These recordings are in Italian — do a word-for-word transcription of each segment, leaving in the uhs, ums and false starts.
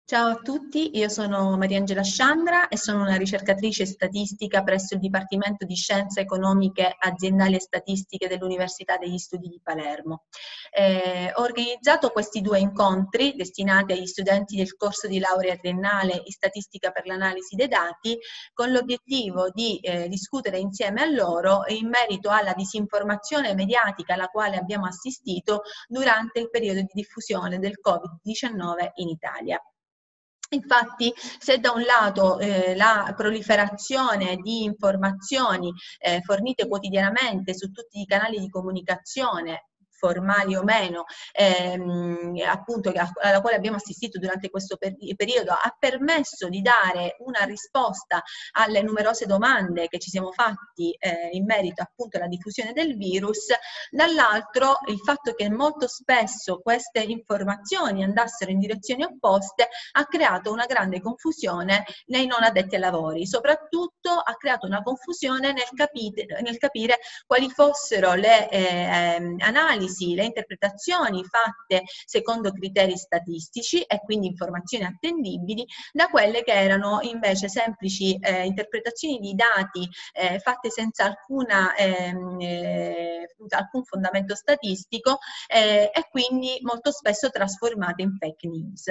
Ciao a tutti, io sono Mariangela Sciandra e sono una ricercatrice statistica presso il Dipartimento di Scienze Economiche Aziendali e Statistiche dell'Università degli Studi di Palermo. Eh, ho organizzato questi due incontri destinati agli studenti del corso di laurea triennale in Statistica per l'Analisi dei Dati con l'obiettivo di eh, discutere insieme a loro in merito alla disinformazione mediatica alla quale abbiamo assistito durante il periodo di diffusione del Covid diciannove in Italia. Infatti, se da un lato eh, la proliferazione di informazioni eh, fornite quotidianamente su tutti i canali di comunicazione, formali o meno, ehm, appunto alla quale abbiamo assistito durante questo per periodo, ha permesso di dare una risposta alle numerose domande che ci siamo fatti eh, in merito appunto alla diffusione del virus, dall'altro il fatto che molto spesso queste informazioni andassero in direzioni opposte ha creato una grande confusione nei non addetti ai lavori, soprattutto ha creato una confusione nel, capite, nel capire quali fossero le eh, analisi, le interpretazioni fatte secondo criteri statistici e quindi informazioni attendibili da quelle che erano invece semplici eh, interpretazioni di dati eh, fatte senza alcuna, ehm, eh, alcun fondamento statistico eh, e quindi molto spesso trasformate in fake news.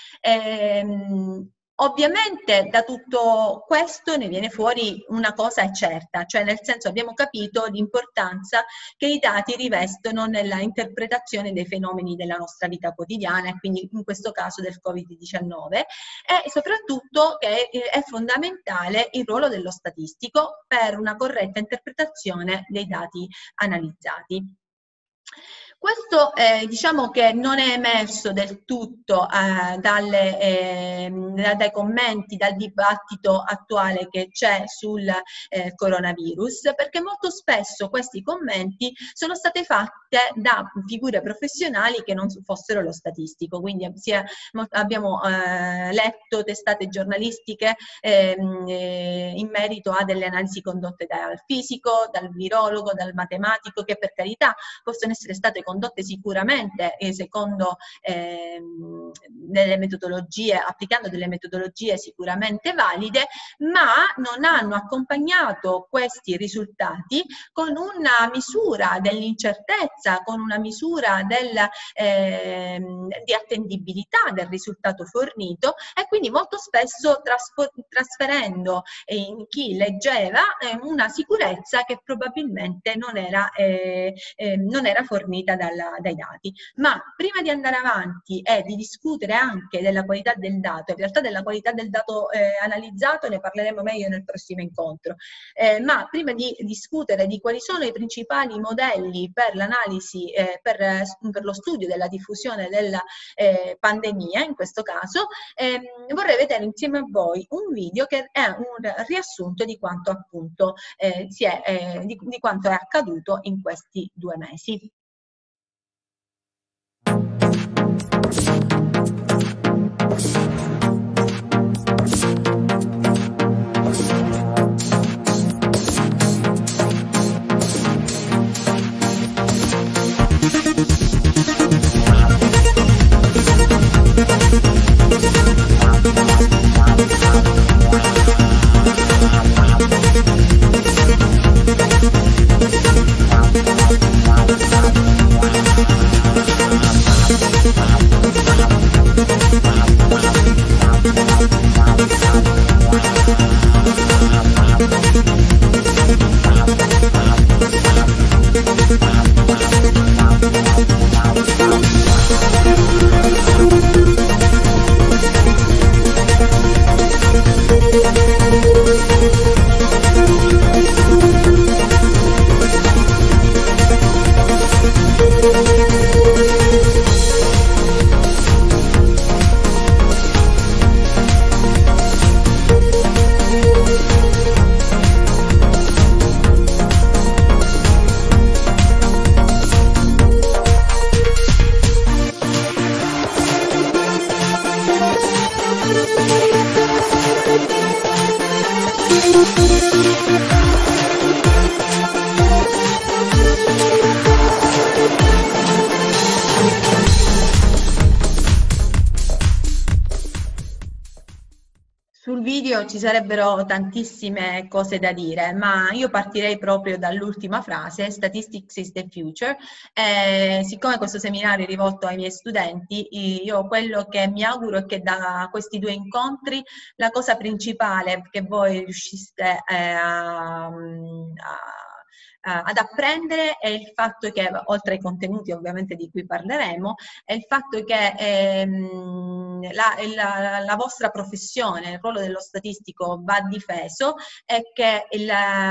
Ehm, Ovviamente da tutto questo ne viene fuori una cosa è certa, cioè nel senso abbiamo capito l'importanza che i dati rivestono nella interpretazione dei fenomeni della nostra vita quotidiana e quindi in questo caso del Covid diciannove e soprattutto che è fondamentale il ruolo dello statistico per una corretta interpretazione dei dati analizzati. Questo eh, diciamo che non è emerso del tutto eh, dalle, eh, dai commenti, dal dibattito attuale che c'è sul eh, coronavirus, perché molto spesso questi commenti sono state fatte da figure professionali che non fossero lo statistico, quindi sia, abbiamo eh, letto testate giornalistiche ehm, eh, in merito a delle analisi condotte dal fisico, dal virologo, dal matematico, che per carità possono essere state condotte sicuramente eh, secondo eh, delle metodologie, applicando delle metodologie sicuramente valide, ma non hanno accompagnato questi risultati con una misura dell'incertezza, con una misura del, eh, di attendibilità del risultato fornito e quindi molto spesso trasferendo in chi leggeva eh, una sicurezza che probabilmente non era, eh, eh, non era fornita dalla, dai dati. Ma prima di andare avanti e di discutere anche della qualità del dato, in realtà della qualità del dato eh, analizzato ne parleremo meglio nel prossimo incontro, eh, ma prima di discutere di quali sono i principali modelli per l'analisi, eh, per, per lo studio della diffusione della eh, pandemia, in questo caso, eh, vorrei vedere insieme a voi un video che è un riassunto di quanto appunto eh, si è, eh, di, di quanto è accaduto in questi due mesi. We'll be right back. Oddio, ci sarebbero tantissime cose da dire, ma io partirei proprio dall'ultima frase, Statistics is the future. Eh, siccome questo seminario è rivolto ai miei studenti, io quello che mi auguro è che da questi due incontri la cosa principale che voi riusciste eh, a, a ad apprendere è il fatto che, oltre ai contenuti ovviamente di cui parleremo, è il fatto che ehm, la, la, la vostra professione, il ruolo dello statistico va difeso e che il,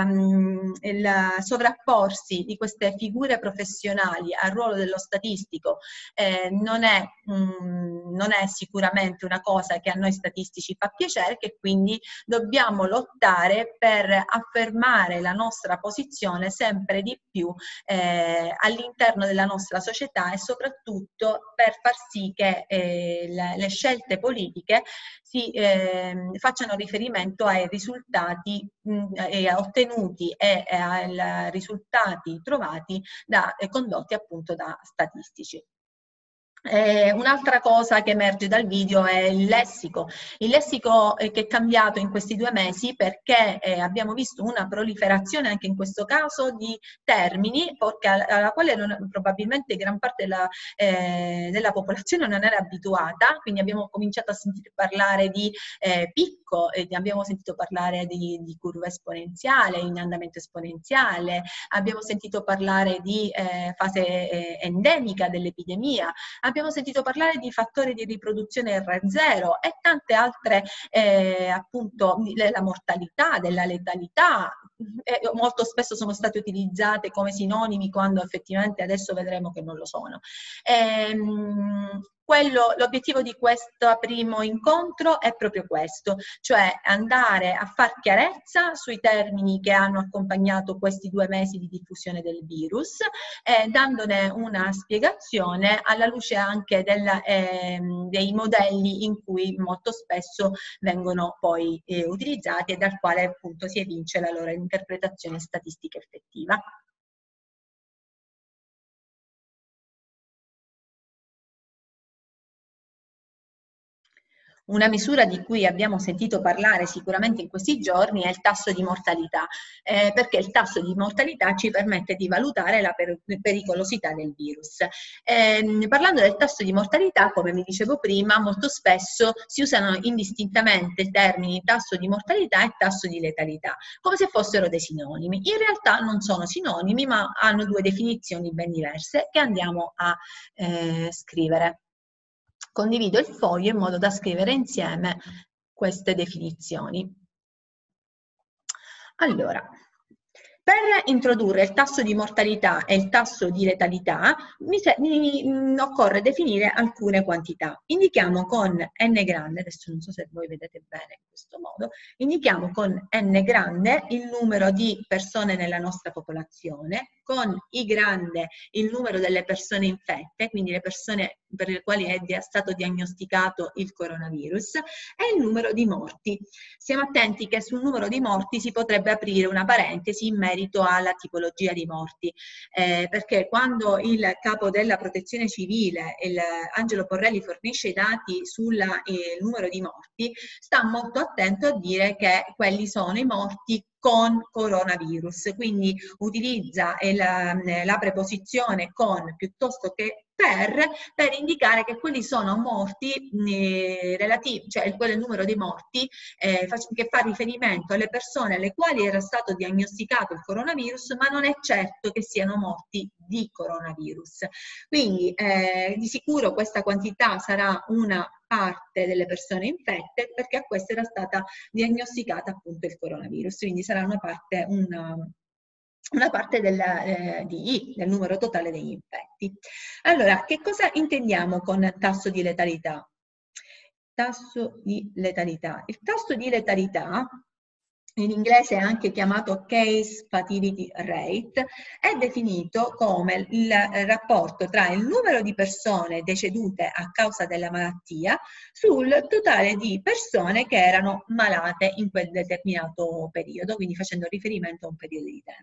il sovrapporsi di queste figure professionali al ruolo dello statistico eh, non, è, mh, non è sicuramente una cosa che a noi statistici fa piacere, che quindi dobbiamo lottare per affermare la nostra posizione sempre di più eh, all'interno della nostra società e soprattutto per far sì che eh, le, le scelte politiche si eh, facciano riferimento ai risultati mh, eh, ottenuti e, e ai risultati trovati da eh, condotti appunto da statistici. Eh, un'altra cosa che emerge dal video è il lessico, il lessico eh, che è cambiato in questi due mesi perché eh, abbiamo visto una proliferazione anche in questo caso di termini alla, alla quale non, probabilmente gran parte della, eh, della popolazione non era abituata, quindi abbiamo cominciato a sentire parlare di eh, picco, eh, abbiamo sentito parlare di, di curva esponenziale, in andamento esponenziale, abbiamo sentito parlare di eh, fase eh, endemica dell'epidemia, abbiamo sentito parlare di fattori di riproduzione erre zero e tante altre, eh, appunto, della mortalità, della letalità, eh, molto spesso sono state utilizzate come sinonimi quando effettivamente adesso vedremo che non lo sono. Ehm, L'obiettivo di questo primo incontro è proprio questo, cioè andare a far chiarezza sui termini che hanno accompagnato questi due mesi di diffusione del virus, eh, dandone una spiegazione alla luce anche del, eh, dei modelli in cui molto spesso vengono poi eh, utilizzati e dal quale appunto si evince la loro interpretazione statistica effettiva. Una misura di cui abbiamo sentito parlare sicuramente in questi giorni è il tasso di mortalità, eh, perché il tasso di mortalità ci permette di valutare la per pericolosità del virus. Eh, parlando del tasso di mortalità, come vi dicevo prima, molto spesso si usano indistintamente i termini tasso di mortalità e tasso di letalità, come se fossero dei sinonimi. In realtà non sono sinonimi, ma hanno due definizioni ben diverse che andiamo a eh, scrivere. Condivido il foglio in modo da scrivere insieme queste definizioni. Allora, per introdurre il tasso di mortalità e il tasso di letalità mi, mi, mi occorre definire alcune quantità. Indichiamo con n grande, adesso non so se voi vedete bene in questo modo, indichiamo con n grande il numero di persone nella nostra popolazione, con I grande il numero delle persone infette, quindi le persone per le quali è stato diagnosticato il coronavirus, e il numero di morti. Stiamo attenti che sul numero di morti si potrebbe aprire una parentesi in merito alla tipologia di morti, eh, perché quando il capo della protezione civile, il Angelo Porrelli, fornisce i dati sul eh, numero di morti, sta molto attento a dire che quelli sono i morti con coronavirus, quindi utilizza la, la preposizione con piuttosto che per, per indicare che quelli sono morti eh, relativi, cioè quel numero di morti eh, che fa riferimento alle persone alle quali era stato diagnosticato il coronavirus, ma non è certo che siano morti di coronavirus. Quindi eh, di sicuro questa quantità sarà una parte delle persone infette, perché a questa era stata diagnosticata appunto il coronavirus, quindi sarà una parte, una, una parte del, eh, di I, del numero totale degli infetti. Allora, che cosa intendiamo con tasso di letalità? Tasso di letalità. Il tasso di letalità, in inglese è anche chiamato case fatality rate, è definito come il rapporto tra il numero di persone decedute a causa della malattia sul totale di persone che erano malate in quel determinato periodo, quindi facendo riferimento a un periodo di tempo.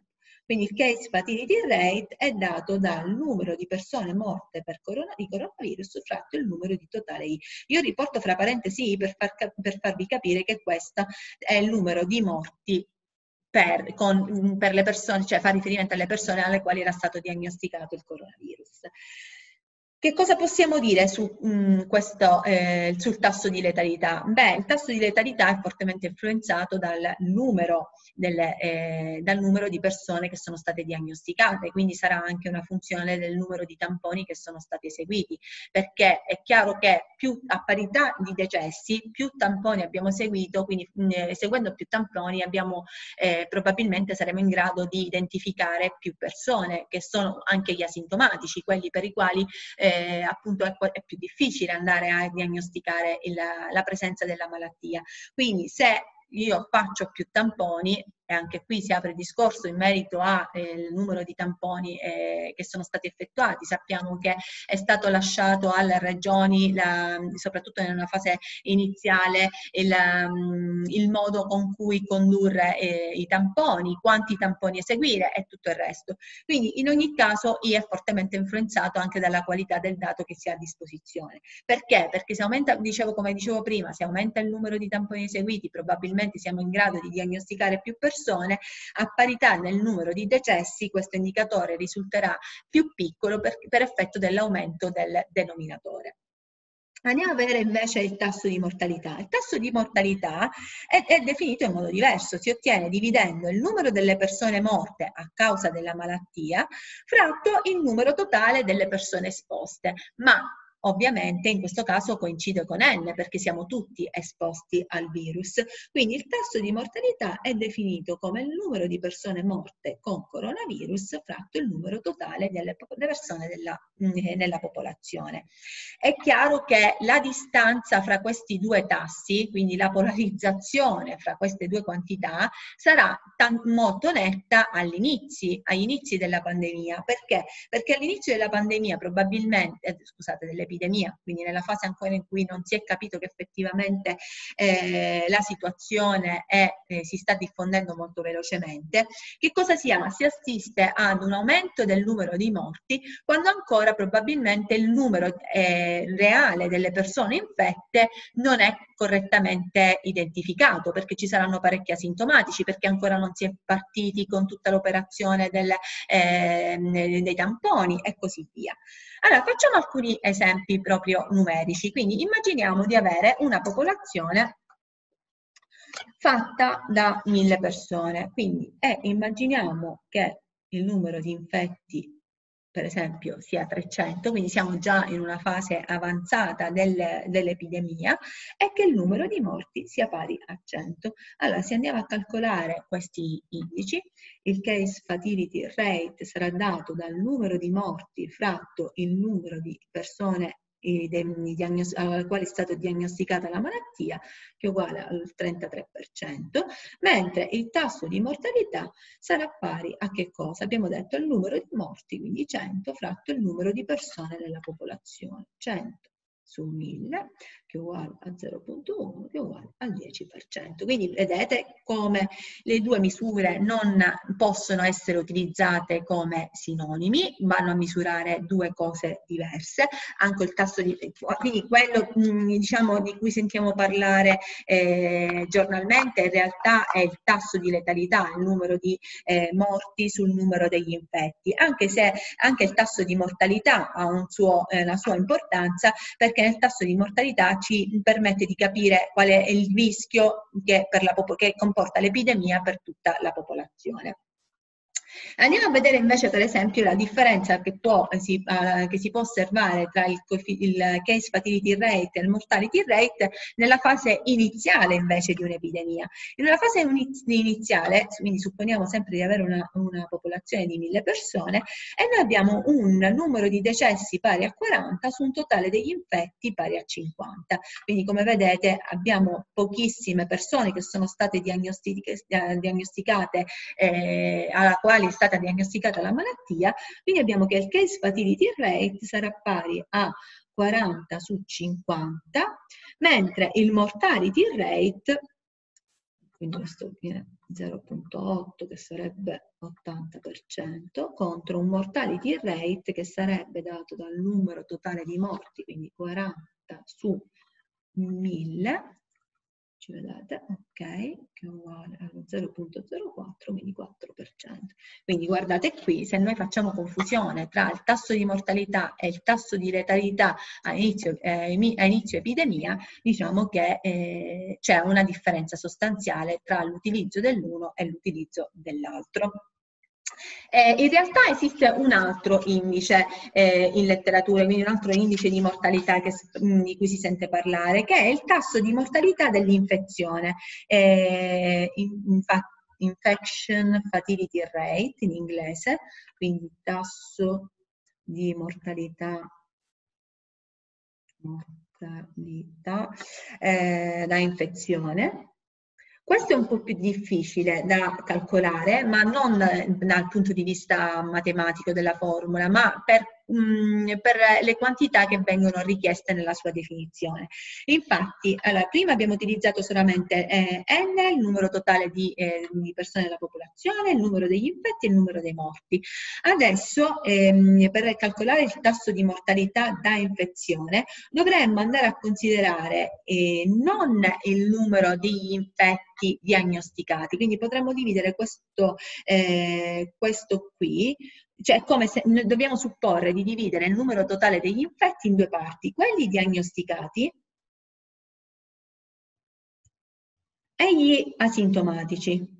Quindi il case fatality rate è dato dal numero di persone morte per corona, di coronavirus fratto il numero di totale I. Io riporto fra parentesi I per, far, per farvi capire che questo è il numero di morti per, con, per le persone, cioè fa riferimento alle persone alle quali era stato diagnosticato il coronavirus. Che cosa possiamo dire su, mh, questo, eh, sul tasso di letalità? Beh, il tasso di letalità è fortemente influenzato dal numero, delle, eh, dal numero di persone che sono state diagnosticate, quindi sarà anche una funzione del numero di tamponi che sono stati eseguiti, perché è chiaro che più a parità di decessi, più tamponi abbiamo eseguito, quindi mh, eseguendo più tamponi abbiamo, eh, probabilmente saremo in grado di identificare più persone, che sono anche gli asintomatici, quelli per i quali eh, Eh, appunto è, è più difficile andare a diagnosticare il, la presenza della malattia. Quindi se io faccio più tamponi, e anche qui si apre il discorso in merito al eh, numero di tamponi eh, che sono stati effettuati. Sappiamo che è stato lasciato alle regioni, la, soprattutto nella fase iniziale, il, um, il modo con cui condurre eh, i tamponi, quanti tamponi eseguire e tutto il resto. Quindi in ogni caso I è fortemente influenzato anche dalla qualità del dato che si ha a disposizione. Perché? Perché se aumenta, dicevo, come dicevo prima, se aumenta il numero di tamponi eseguiti, probabilmente siamo in grado di diagnosticare più persone. A parità nel numero di decessi, questo indicatore risulterà più piccolo per, per effetto dell'aumento del denominatore. Andiamo a vedere invece il tasso di mortalità. Il tasso di mortalità è, è definito in modo diverso, si ottiene dividendo il numero delle persone morte a causa della malattia fratto il numero totale delle persone esposte, ma ovviamente in questo caso coincide con N perché siamo tutti esposti al virus. Quindi il tasso di mortalità è definito come il numero di persone morte con coronavirus fratto il numero totale delle persone della, nella popolazione. È chiaro che la distanza fra questi due tassi, quindi la polarizzazione fra queste due quantità, sarà molto netta all'inizio, agli inizi della pandemia. Perché? Perché all'inizio della pandemia probabilmente, eh, scusate, delle epidemia, quindi nella fase ancora in cui non si è capito che effettivamente eh, la situazione è, eh, si sta diffondendo molto velocemente, che cosa si ha? Si assiste ad un aumento del numero di morti quando ancora probabilmente il numero eh, reale delle persone infette non è correttamente identificato, perché ci saranno parecchi asintomatici, perché ancora non si è partiti con tutta l'operazione eh, dei tamponi e così via. Allora, facciamo alcuni esempi proprio numerici. Quindi immaginiamo di avere una popolazione fatta da mille persone. Quindi eh, immaginiamo che il numero di infetti, per esempio, sia trecento, quindi siamo già in una fase avanzata del, dell'epidemia, e che il numero di morti sia pari a cento. Allora, se andiamo a calcolare questi indici, il case fatality rate sarà dato dal numero di morti fratto il numero di persone alla quale è stata diagnosticata la malattia, che è uguale al trentatré per cento, mentre il tasso di mortalità sarà pari a che cosa? Abbiamo detto il numero di morti, quindi cento fratto il numero di persone nella popolazione, cento su mille, che è uguale a zero virgola uno, che è uguale al dieci per cento. Quindi vedete come le due misure non possono essere utilizzate come sinonimi, vanno a misurare due cose diverse. Anche il tasso di, quindi quello diciamo di cui sentiamo parlare eh, giornalmente in realtà è il tasso di letalità, il numero di eh, morti sul numero degli infetti, anche se anche il tasso di mortalità ha un suo, eh, una sua importanza, perché nel tasso di mortalità ci permette di capire qual è il rischio che, per la, che comporta l'epidemia per tutta la popolazione. Andiamo a vedere invece per esempio la differenza che, può, si, uh, che si può osservare tra il, il case fatality rate e il mortality rate nella fase iniziale invece di un'epidemia. In una fase iniziale, quindi supponiamo sempre di avere una, una popolazione di mille persone, e noi abbiamo un numero di decessi pari a quaranta su un totale degli infetti pari a cinquanta. Quindi come vedete abbiamo pochissime persone che sono state diagnosticate, diagnosticate eh, alla quale è stata diagnosticata la malattia, quindi abbiamo che il case fatality rate sarà pari a quaranta su cinquanta, mentre il mortality rate quindi questo viene zero virgola otto che sarebbe ottanta per cento, contro un mortality rate che sarebbe dato dal numero totale di morti, quindi quaranta su mille, ci vedete, ok, che è uguale allo zero virgola zero quattro, quindi quattro per cento. Quindi guardate qui, se noi facciamo confusione tra il tasso di mortalità e il tasso di letalità a inizio, eh, a inizio epidemia, diciamo che eh, c'è una differenza sostanziale tra l'utilizzo dell'uno e l'utilizzo dell'altro. Eh, in realtà esiste un altro indice eh, in letteratura, quindi un altro indice di mortalità che, mh, di cui si sente parlare, che è il tasso di mortalità dell'infezione, eh, in, infection fatality rate in inglese, quindi tasso di mortalità, mortalità eh, da infezione. Questo è un po' più difficile da calcolare, ma non dal punto di vista matematico della formula, ma per, mh, per le quantità che vengono richieste nella sua definizione. Infatti, allora, prima abbiamo utilizzato solamente eh, N, il numero totale di, eh, di persone della popolazione, il numero degli infetti e il numero dei morti. Adesso, ehm, per calcolare il tasso di mortalità da infezione, dovremmo andare a considerare eh, non il numero degli infetti diagnosticati, quindi potremmo dividere questo, eh, questo qui, cioè come se noi dobbiamo supporre di dividere il numero totale degli infetti in due parti, quelli diagnosticati e gli asintomatici.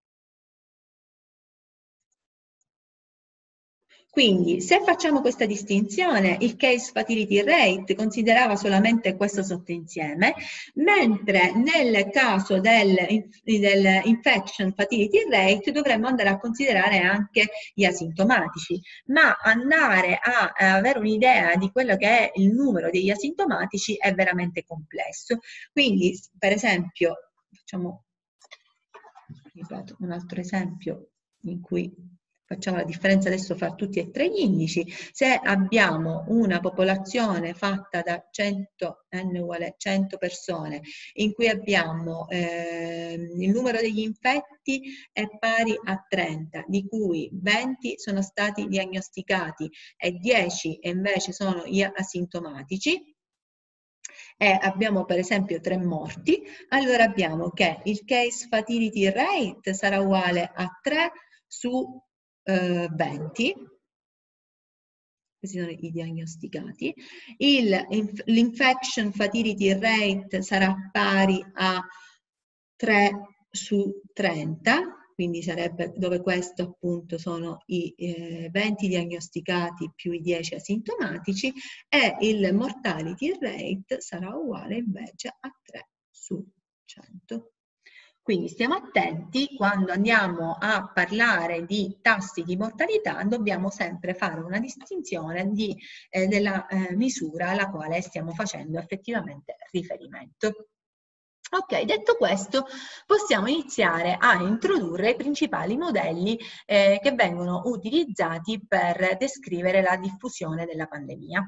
Quindi, se facciamo questa distinzione, il case fatality rate considerava solamente questo sottoinsieme, mentre nel caso del, del infection fatality rate dovremmo andare a considerare anche gli asintomatici, ma andare a, a avere un'idea di quello che è il numero degli asintomatici è veramente complesso. Quindi, per esempio, facciamo ripeto, un altro esempio in cui facciamo la differenza adesso fra tutti e tre gli indici. Se abbiamo una popolazione fatta da cento, n uguale cento persone, in cui abbiamo eh, il numero degli infetti è pari a trenta, di cui venti sono stati diagnosticati e dieci invece sono gli asintomatici, e abbiamo per esempio tre morti, allora abbiamo che il case fatality rate sarà uguale a tre su venti, questi sono i diagnosticati, l'infection fatality rate sarà pari a tre su trenta, quindi sarebbe dove questo appunto sono i eh, venti diagnosticati più i dieci asintomatici, e il mortality rate sarà uguale invece a tre su cento. Quindi stiamo attenti, quando andiamo a parlare di tassi di mortalità dobbiamo sempre fare una distinzione di, eh, della eh, misura alla quale stiamo facendo effettivamente riferimento. Ok, detto questo, possiamo iniziare a introdurre i principali modelli eh, che vengono utilizzati per descrivere la diffusione della pandemia.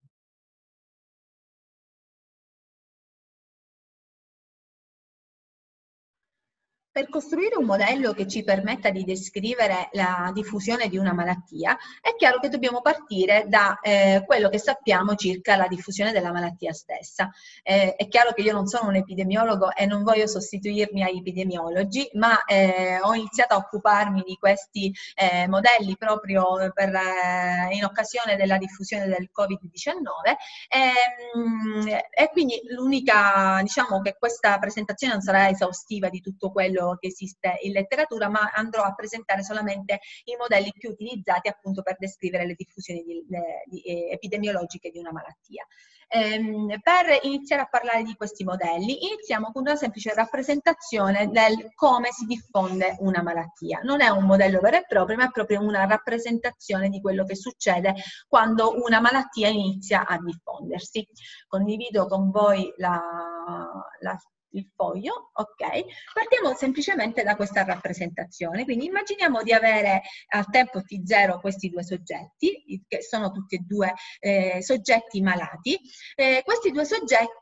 Per costruire un modello che ci permetta di descrivere la diffusione di una malattia, è chiaro che dobbiamo partire da eh, quello che sappiamo circa la diffusione della malattia stessa. Eh, è chiaro che io non sono un epidemiologo e non voglio sostituirmi agli epidemiologi, ma eh, ho iniziato a occuparmi di questi eh, modelli proprio per, eh, in occasione della diffusione del Covid diciannove e, e quindi l'unica, diciamo che questa presentazione non sarà esaustiva di tutto quello che esiste in letteratura, ma andrò a presentare solamente i modelli più utilizzati appunto per descrivere le diffusioni di, le, di, eh, epidemiologiche di una malattia. Ehm, per iniziare a parlare di questi modelli, iniziamo con una semplice rappresentazione del come si diffonde una malattia. Non è un modello vero e proprio, ma è proprio una rappresentazione di quello che succede quando una malattia inizia a diffondersi. Condivido con voi la, la il foglio, ok? Partiamo semplicemente da questa rappresentazione, quindi immaginiamo di avere al tempo T zero questi due soggetti, che sono tutti e due eh, soggetti malati. Eh, questi due soggetti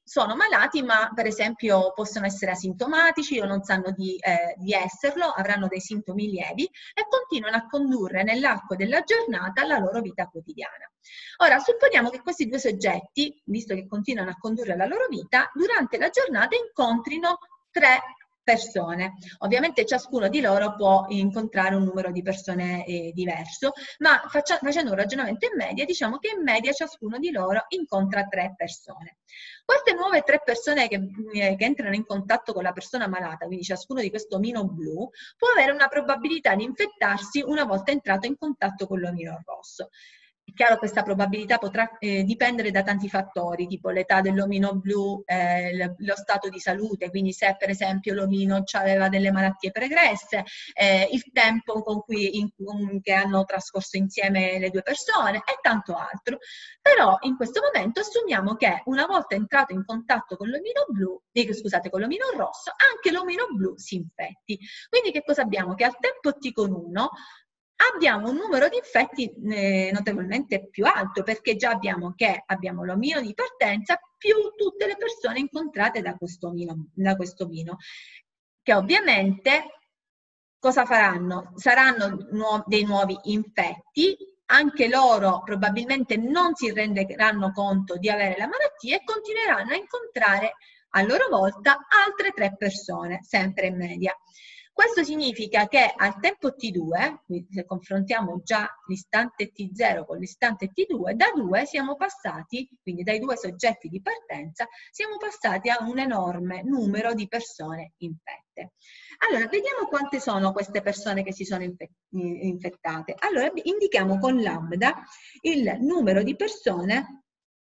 sono malati, ma per esempio possono essere asintomatici o non sanno di, eh, di esserlo, avranno dei sintomi lievi e continuano a condurre nell'arco della giornata la loro vita quotidiana. Ora, supponiamo che questi due soggetti, visto che continuano a condurre la loro vita, durante la giornata incontrino tre persone. Ovviamente ciascuno di loro può incontrare un numero di persone eh, diverso, ma faccia, facendo un ragionamento in media, diciamo che in media ciascuno di loro incontra tre persone. Queste nuove tre persone che, eh, che entrano in contatto con la persona malata, quindi ciascuno di questo omino blu, può avere una probabilità di infettarsi una volta entrato in contatto con l'omino rosso. È chiaro che questa probabilità potrà eh, dipendere da tanti fattori, tipo l'età dell'omino blu, eh, lo stato di salute, quindi se per esempio l'omino aveva delle malattie pregresse, eh, il tempo con cui in, in, che hanno trascorso insieme le due persone e tanto altro. Però in questo momento assumiamo che una volta entrato in contatto con l'omino blu, eh, scusate, con l'omino rosso, anche l'omino blu si infetti. Quindi che cosa abbiamo? Che al tempo t con uno abbiamo un numero di infetti eh, notevolmente più alto, perché già abbiamo che abbiamo l'omino di partenza più tutte le persone incontrate da questo omino, da questo omino, che ovviamente cosa faranno? Saranno nuo- dei nuovi infetti, anche loro probabilmente non si renderanno conto di avere la malattia e continueranno a incontrare a loro volta altre tre persone, sempre in media. Questo significa che al tempo T due, se confrontiamo già l'istante T zero con l'istante T due, da due siamo passati, quindi dai due soggetti di partenza, siamo passati a un enorme numero di persone infette. Allora, vediamo quante sono queste persone che si sono infettate. Allora, indichiamo con lambda il numero di persone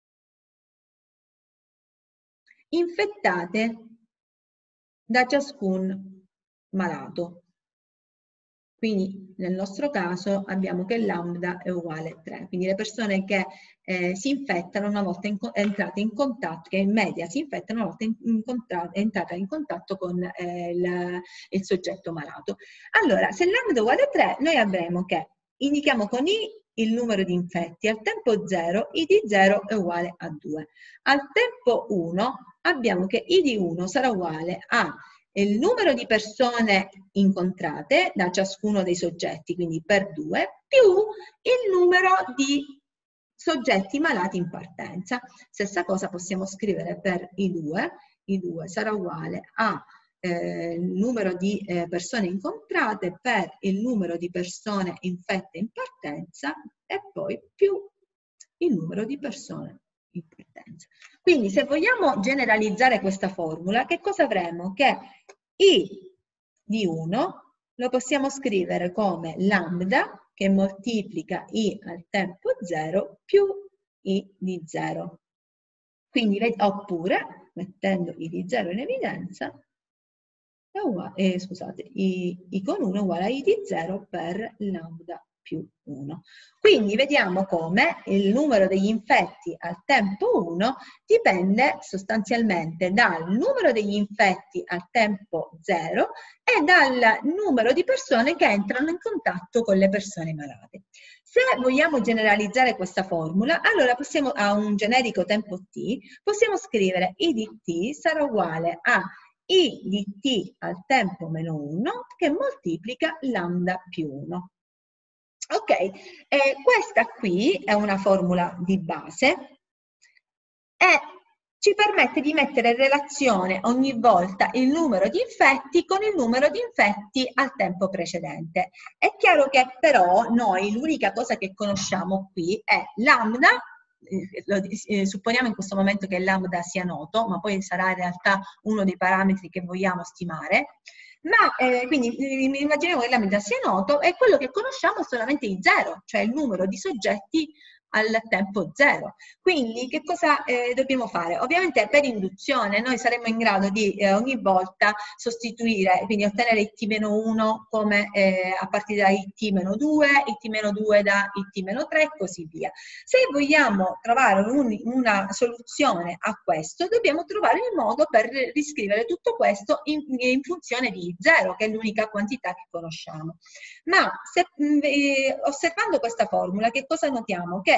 infettate da ciascun malato. Quindi nel nostro caso abbiamo che lambda è uguale a tre, quindi le persone che eh, si infettano una volta in, entrate in contatto, che in media si infettano una volta in, in entrata in contatto con eh, il, il soggetto malato. Allora, se lambda è uguale a tre, noi avremo che indichiamo con i il numero di infetti, al tempo zero i di zero è uguale a due. Al tempo uno abbiamo che i di uno sarà uguale a il numero di persone incontrate da ciascuno dei soggetti, quindi per due, più il numero di soggetti malati in partenza. Stessa cosa possiamo scrivere per i due, i due sarà uguale a eh, il numero di eh, persone incontrate per il numero di persone infette in partenza e poi più il numero di persone in partenza. Quindi se vogliamo generalizzare questa formula, che cosa avremo? Che I di uno lo possiamo scrivere come lambda che moltiplica I al tempo zero più I di zero. Quindi, oppure, mettendo I di zero in evidenza, è uguale, eh, scusate, I, I con uno è uguale a I di zero per lambda più uno. Quindi vediamo come il numero degli infetti al tempo uno dipende sostanzialmente dal numero degli infetti al tempo zero e dal numero di persone che entrano in contatto con le persone malate. Se vogliamo generalizzare questa formula, allora possiamo, a un generico tempo t, possiamo scrivere I di t sarà uguale a I di t al tempo meno uno che moltiplica lambda più uno. Ok, eh, questa qui è una formula di base e ci permette di mettere in relazione ogni volta il numero di infetti con il numero di infetti al tempo precedente. È chiaro che però noi l'unica cosa che conosciamo qui è lambda, eh, eh, supponiamo in questo momento che lambda sia noto, ma poi sarà in realtà uno dei parametri che vogliamo stimare. Ma eh, quindi immaginiamo che lambda sia noto e quello che conosciamo è solamente il zero, cioè il numero di soggetti al tempo zero. Quindi che cosa eh, dobbiamo fare? Ovviamente per induzione noi saremmo in grado di eh, ogni volta sostituire, quindi ottenere il t meno uno come eh, a partire da il t meno due, il t meno due da il t meno tre e così via. Se vogliamo trovare un, una soluzione a questo, dobbiamo trovare il modo per riscrivere tutto questo in, in funzione di zero, che è l'unica quantità che conosciamo. Ma se, eh, osservando questa formula, che cosa notiamo? Che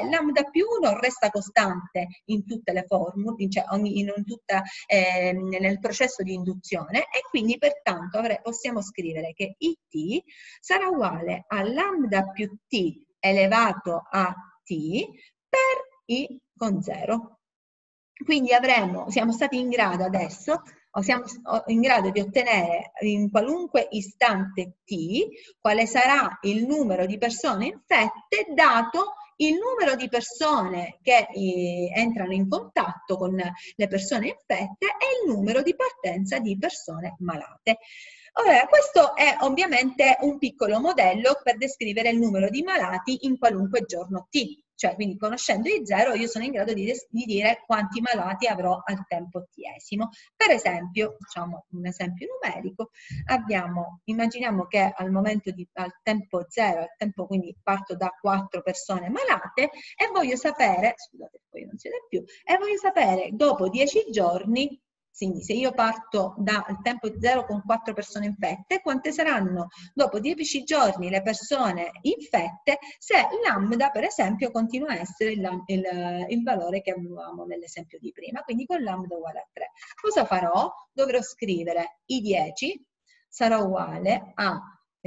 lambda più uno resta costante in tutte le formule, cioè ogni, in tutta, eh, nel processo di induzione, e quindi pertanto avrei, possiamo scrivere che it sarà uguale a lambda più t elevato a t per i con zero. Quindi avremo, siamo stati in grado adesso, o siamo in grado di ottenere in qualunque istante t quale sarà il numero di persone infette dato il numero di persone che eh, entrano in contatto con le persone infette e il numero di partenza di persone malate. Ora, questo è ovviamente un piccolo modello per descrivere il numero di malati in qualunque giorno t. Cioè, quindi conoscendo i zero io sono in grado di, di dire quanti malati avrò al tempo t-esimo. Per esempio, facciamo un esempio numerico, abbiamo, immaginiamo che al momento di, al tempo zero, al tempo quindi parto da quattro persone malate e voglio sapere, scusate poi non siete più, e voglio sapere dopo dieci giorni, quindi se io parto dal tempo zero con quattro persone infette, quante saranno dopo dieci giorni le persone infette se lambda per esempio continua a essere il, il, il valore che avevamo nell'esempio di prima, quindi con lambda uguale a tre. Cosa farò? Dovrò scrivere i dieci sarà uguale a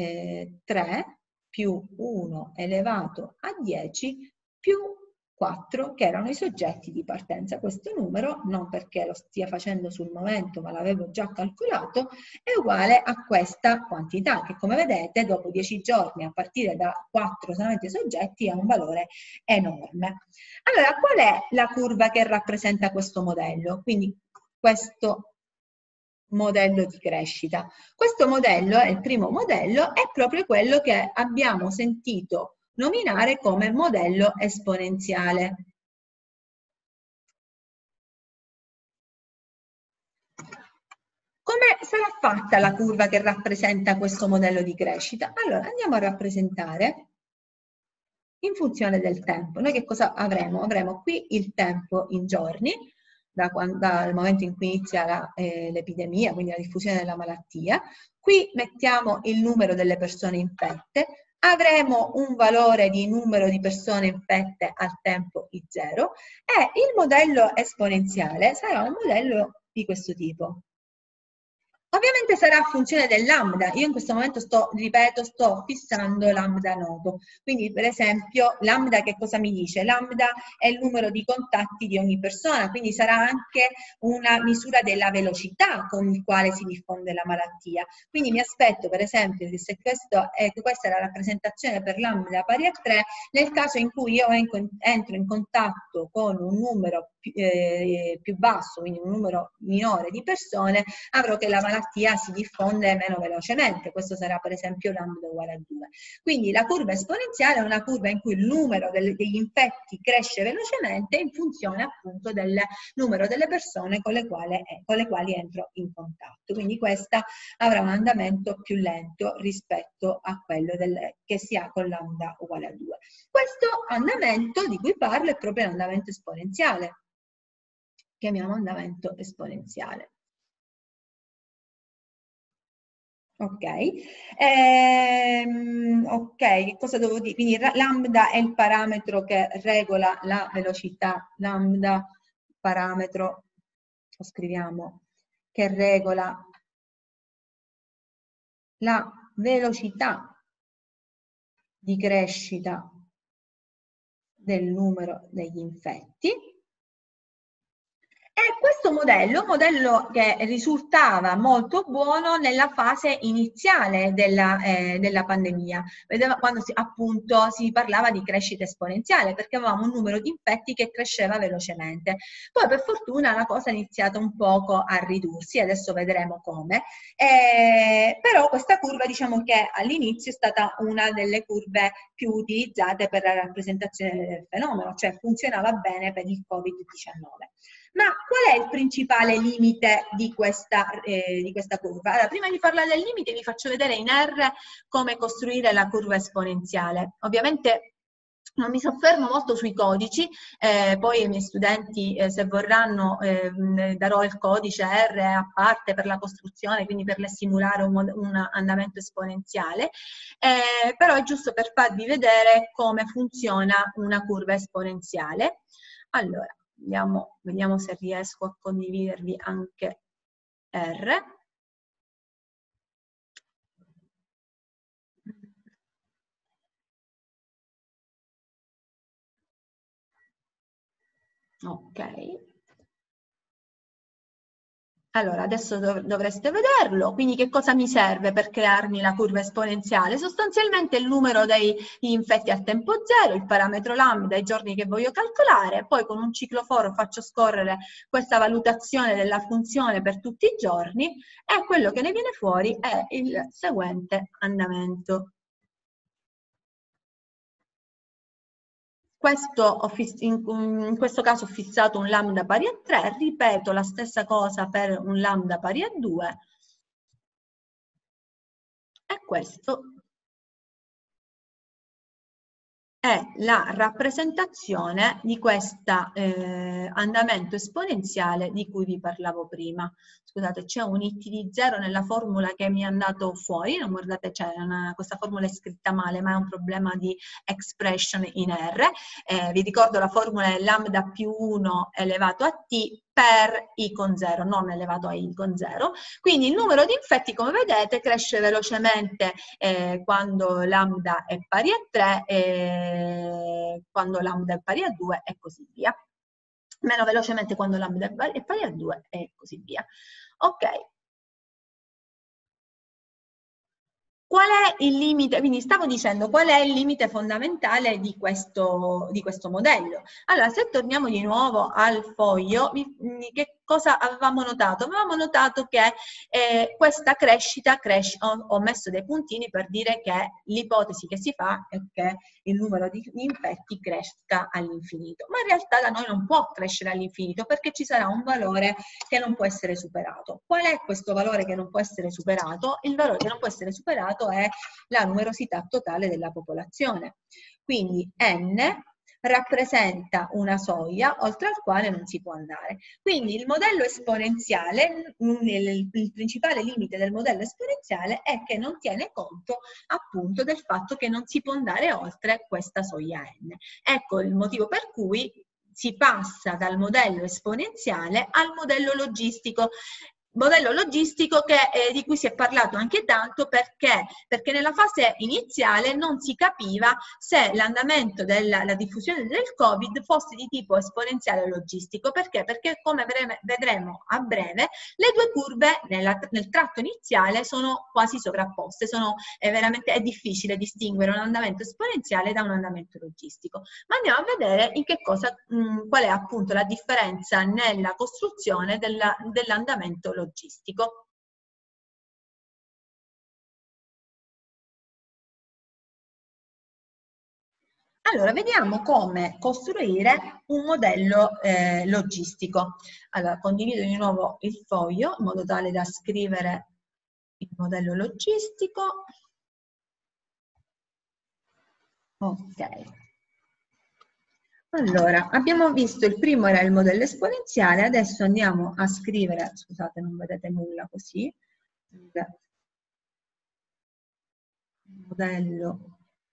eh, tre più uno elevato a dieci più quattro, che erano i soggetti di partenza. Questo numero, non perché lo stia facendo sul momento, ma l'avevo già calcolato, è uguale a questa quantità, che come vedete dopo dieci giorni a partire da quattro solamente soggetti ha un valore enorme. Allora, qual è la curva che rappresenta questo modello? Quindi questo modello di crescita. Questo modello, è il primo modello, è proprio quello che abbiamo sentito nominare come modello esponenziale. Come sarà fatta la curva che rappresenta questo modello di crescita? Allora, andiamo a rappresentare in funzione del tempo. Noi che cosa avremo? Avremo qui il tempo in giorni, da quando, dal momento in cui inizia l'epidemia, eh, quindi la diffusione della malattia. Qui mettiamo il numero delle persone infette. Avremo un valore di numero di persone infette al tempo i zero e il modello esponenziale sarà un modello di questo tipo. Ovviamente sarà a funzione del lambda. Io in questo momento sto, ripeto, sto fissando lambda noto. Quindi per esempio lambda che cosa mi dice? Lambda è il numero di contatti di ogni persona, quindi sarà anche una misura della velocità con il quale si diffonde la malattia. Quindi mi aspetto per esempio che se questo è, questa è la rappresentazione per lambda pari a tre, nel caso in cui io entro in contatto con un numero più, eh, più basso, quindi un numero minore di persone, avrò che la malattia si diffonde meno velocemente. Questo sarà per esempio lambda uguale a due. Quindi la curva esponenziale è una curva in cui il numero del, degli infetti cresce velocemente in funzione appunto del numero delle persone con le, quali, con le quali entro in contatto. Quindi questa avrà un andamento più lento rispetto a quello del, che si ha con lambda uguale a due. Questo andamento di cui parlo è proprio l'andamento esponenziale. Chiamiamo andamento esponenziale. Ok, ehm, ok, cosa devo dire? Quindi lambda è il parametro che regola la velocità, lambda parametro, lo scriviamo, che regola la velocità di crescita del numero degli infetti. E questo modello, modello che risultava molto buono nella fase iniziale della, eh, della pandemia, vedeva, quando si, appunto si parlava di crescita esponenziale, perché avevamo un numero di infetti che cresceva velocemente. Poi per fortuna la cosa è iniziata un poco a ridursi, adesso vedremo come, eh, però questa curva diciamo che all'inizio è stata una delle curve più utilizzate per la rappresentazione del fenomeno, cioè funzionava bene per il Covid diciannove. Ma qual è il principale limite di questa, eh, di questa curva? Allora, prima di parlare del limite vi faccio vedere in R come costruire la curva esponenziale. Ovviamente Non mi soffermo molto sui codici, eh, poi ai miei studenti, eh, se vorranno, eh, darò il codice R a parte per la costruzione, quindi per simulare un, un andamento esponenziale, eh, però è giusto per farvi vedere come funziona una curva esponenziale. Allora, vediamo, vediamo se riesco a condividervi anche R. Ok. Allora, adesso dov dovreste vederlo, quindi che cosa mi serve per crearmi la curva esponenziale? Sostanzialmente il numero degli infetti al tempo zero, il parametro lambda, i giorni che voglio calcolare, poi con un ciclo for faccio scorrere questa valutazione della funzione per tutti i giorni e quello che ne viene fuori è il seguente andamento. Questo ho in, in questo caso ho fissato un lambda pari a tre, ripeto la stessa cosa per un lambda pari a due e questo è la rappresentazione di questo eh, andamento esponenziale di cui vi parlavo prima. Scusate, c'è un it di zero nella formula che mi è andato fuori, non guardate, c'è questa formula è scritta male, ma è un problema di expression in R. Eh, vi ricordo la formula è lambda più uno elevato a t per i con zero, non elevato a i con zero. Quindi il numero di infetti, come vedete, cresce velocemente eh, quando lambda è pari a tre, e quando lambda è pari a due e così via. Meno velocemente quando lambda è pari a due e così via. Ok. Qual è il limite? Quindi stavo dicendo qual è il limite fondamentale di questo, di questo modello. Allora, se torniamo di nuovo al foglio, che cosa avevamo notato? Avevamo notato che eh, questa crescita, cresce, ho, ho messo dei puntini per dire che l'ipotesi che si fa è che il numero di infetti cresca all'infinito, ma in realtà da noi non può crescere all'infinito perché ci sarà un valore che non può essere superato. Qual è questo valore che non può essere superato? Il valore che non può essere superato è la numerosità totale della popolazione. Quindi n rappresenta una soglia oltre al quale non si può andare. Quindi il modello esponenziale, il, il principale limite del modello esponenziale è che non tiene conto appunto del fatto che non si può andare oltre questa soglia n. Ecco il motivo per cui si passa dal modello esponenziale al modello logistico. Modello logistico che, eh, di cui si è parlato anche tanto perché, perché nella fase iniziale non si capiva se l'andamento della la diffusione del Covid fosse di tipo esponenziale o logistico. Perché? Perché come vedremo a breve, le due curve nella, nel tratto iniziale sono quasi sovrapposte, sono, è veramente è difficile distinguere un andamento esponenziale da un andamento logistico. Ma andiamo a vedere in che cosa, mh, qual è appunto la differenza nella costruzione dell'andamento logistico. logistico. Allora, vediamo come costruire un modello eh, logistico. Allora, condivido di nuovo il foglio in modo tale da scrivere il modello logistico. Ok. Allora, abbiamo visto il primo era il modello esponenziale, adesso andiamo a scrivere, scusate non vedete nulla così, il modello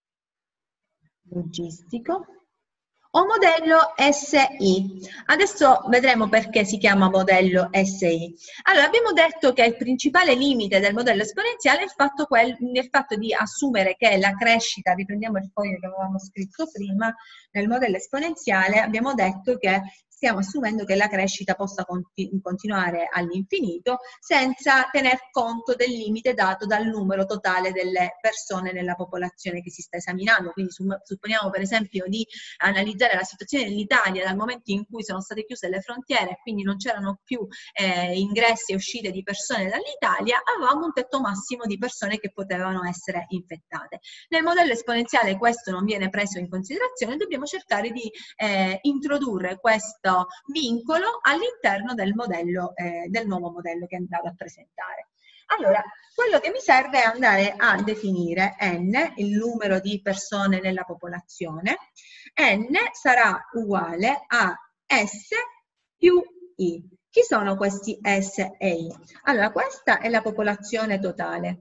logistico o modello S I. Adesso vedremo perché si chiama modello S I. Allora, abbiamo detto che il principale limite del modello esponenziale è il fatto, quel, il fatto di assumere che la crescita, riprendiamo il foglio che avevamo scritto prima, nel modello esponenziale abbiamo detto che stiamo assumendo che la crescita possa continu continuare all'infinito senza tener conto del limite dato dal numero totale delle persone nella popolazione che si sta esaminando. Quindi supponiamo per esempio di analizzare la situazione dell'Italia dal momento in cui sono state chiuse le frontiere e quindi non c'erano più eh, ingressi e uscite di persone dall'Italia, avevamo un tetto massimo di persone che potevano essere infettate. Nel modello esponenziale questo non viene preso in considerazione, dobbiamo cercare di eh, introdurre questo vincolo all'interno del modello, eh, del nuovo modello che andrà a presentare. Allora, quello che mi serve è andare a definire n, il numero di persone nella popolazione. N sarà uguale a S più I. Chi sono questi S e I? Allora, questa è la popolazione totale.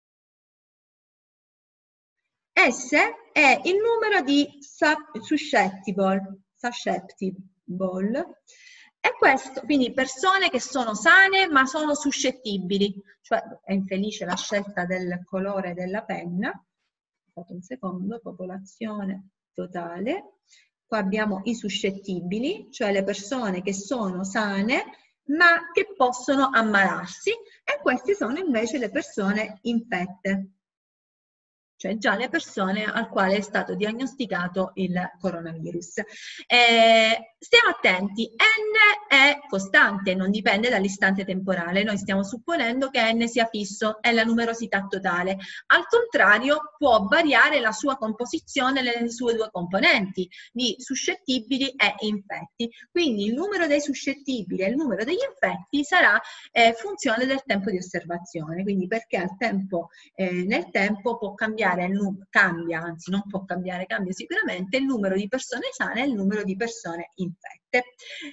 S è il numero di susceptible, susceptible. E questo, quindi persone che sono sane ma sono suscettibili, cioè è infelice la scelta del colore della penna. Aspettate un secondo, popolazione totale. Qua abbiamo i suscettibili, cioè le persone che sono sane ma che possono ammalarsi, e queste sono invece le persone infette, cioè già le persone al quale è stato diagnosticato il coronavirus. Eh, stiamo attenti, n è costante, non dipende dall'istante temporale. Noi stiamo supponendo che n sia fisso, è la numerosità totale. Al contrario, può variare la sua composizione nelle sue due componenti, di suscettibili e infetti. Quindi il numero dei suscettibili e il numero degli infetti sarà eh, funzione del tempo di osservazione, quindi perché al tempo, eh, nel tempo può cambiare cambia, anzi non può cambiare, cambia sicuramente il numero di persone sane e il numero di persone infette.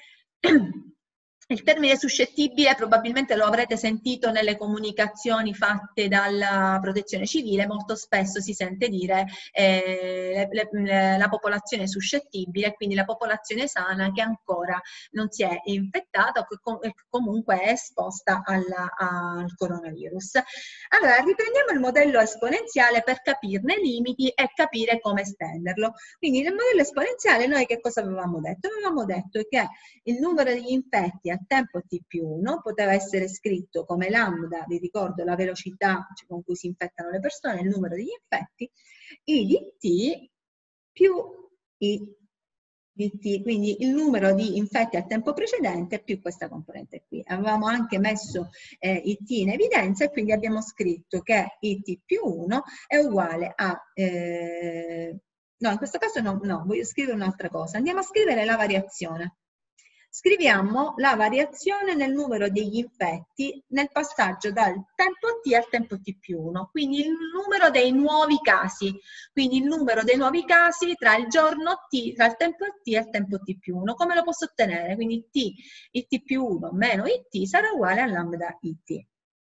Il termine suscettibile probabilmente lo avrete sentito nelle comunicazioni fatte dalla protezione civile, molto spesso si sente dire eh, le, le, la popolazione suscettibile, quindi la popolazione sana che ancora non si è infettata o che com comunque è esposta alla, al coronavirus. Allora, riprendiamo il modello esponenziale per capirne i limiti e capire come estenderlo. Quindi nel modello esponenziale noi che cosa avevamo detto? Avevamo detto che il numero degli infetti tempo t più uno poteva essere scritto come lambda, vi ricordo la velocità con cui si infettano le persone, il numero degli infetti, I di t più I di t, quindi il numero di infetti al tempo precedente più questa componente qui. Avevamo anche messo eh, I T in evidenza e quindi abbiamo scritto che I T più uno è uguale a... Eh, no, in questo caso no, no, voglio scrivere un'altra cosa. Andiamo a scrivere la variazione. Scriviamo la variazione nel numero degli infetti nel passaggio dal tempo t al tempo t più uno, quindi il numero dei nuovi casi, quindi il numero dei nuovi casi tra il giorno t, tra il tempo t e il tempo t più uno. Come lo posso ottenere? Quindi t, il t più uno meno il t sarà uguale a lambda it.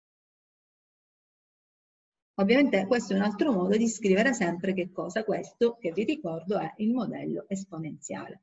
Ovviamente questo è un altro modo di scrivere sempre che cosa? Questo, che vi ricordo, è il modello esponenziale.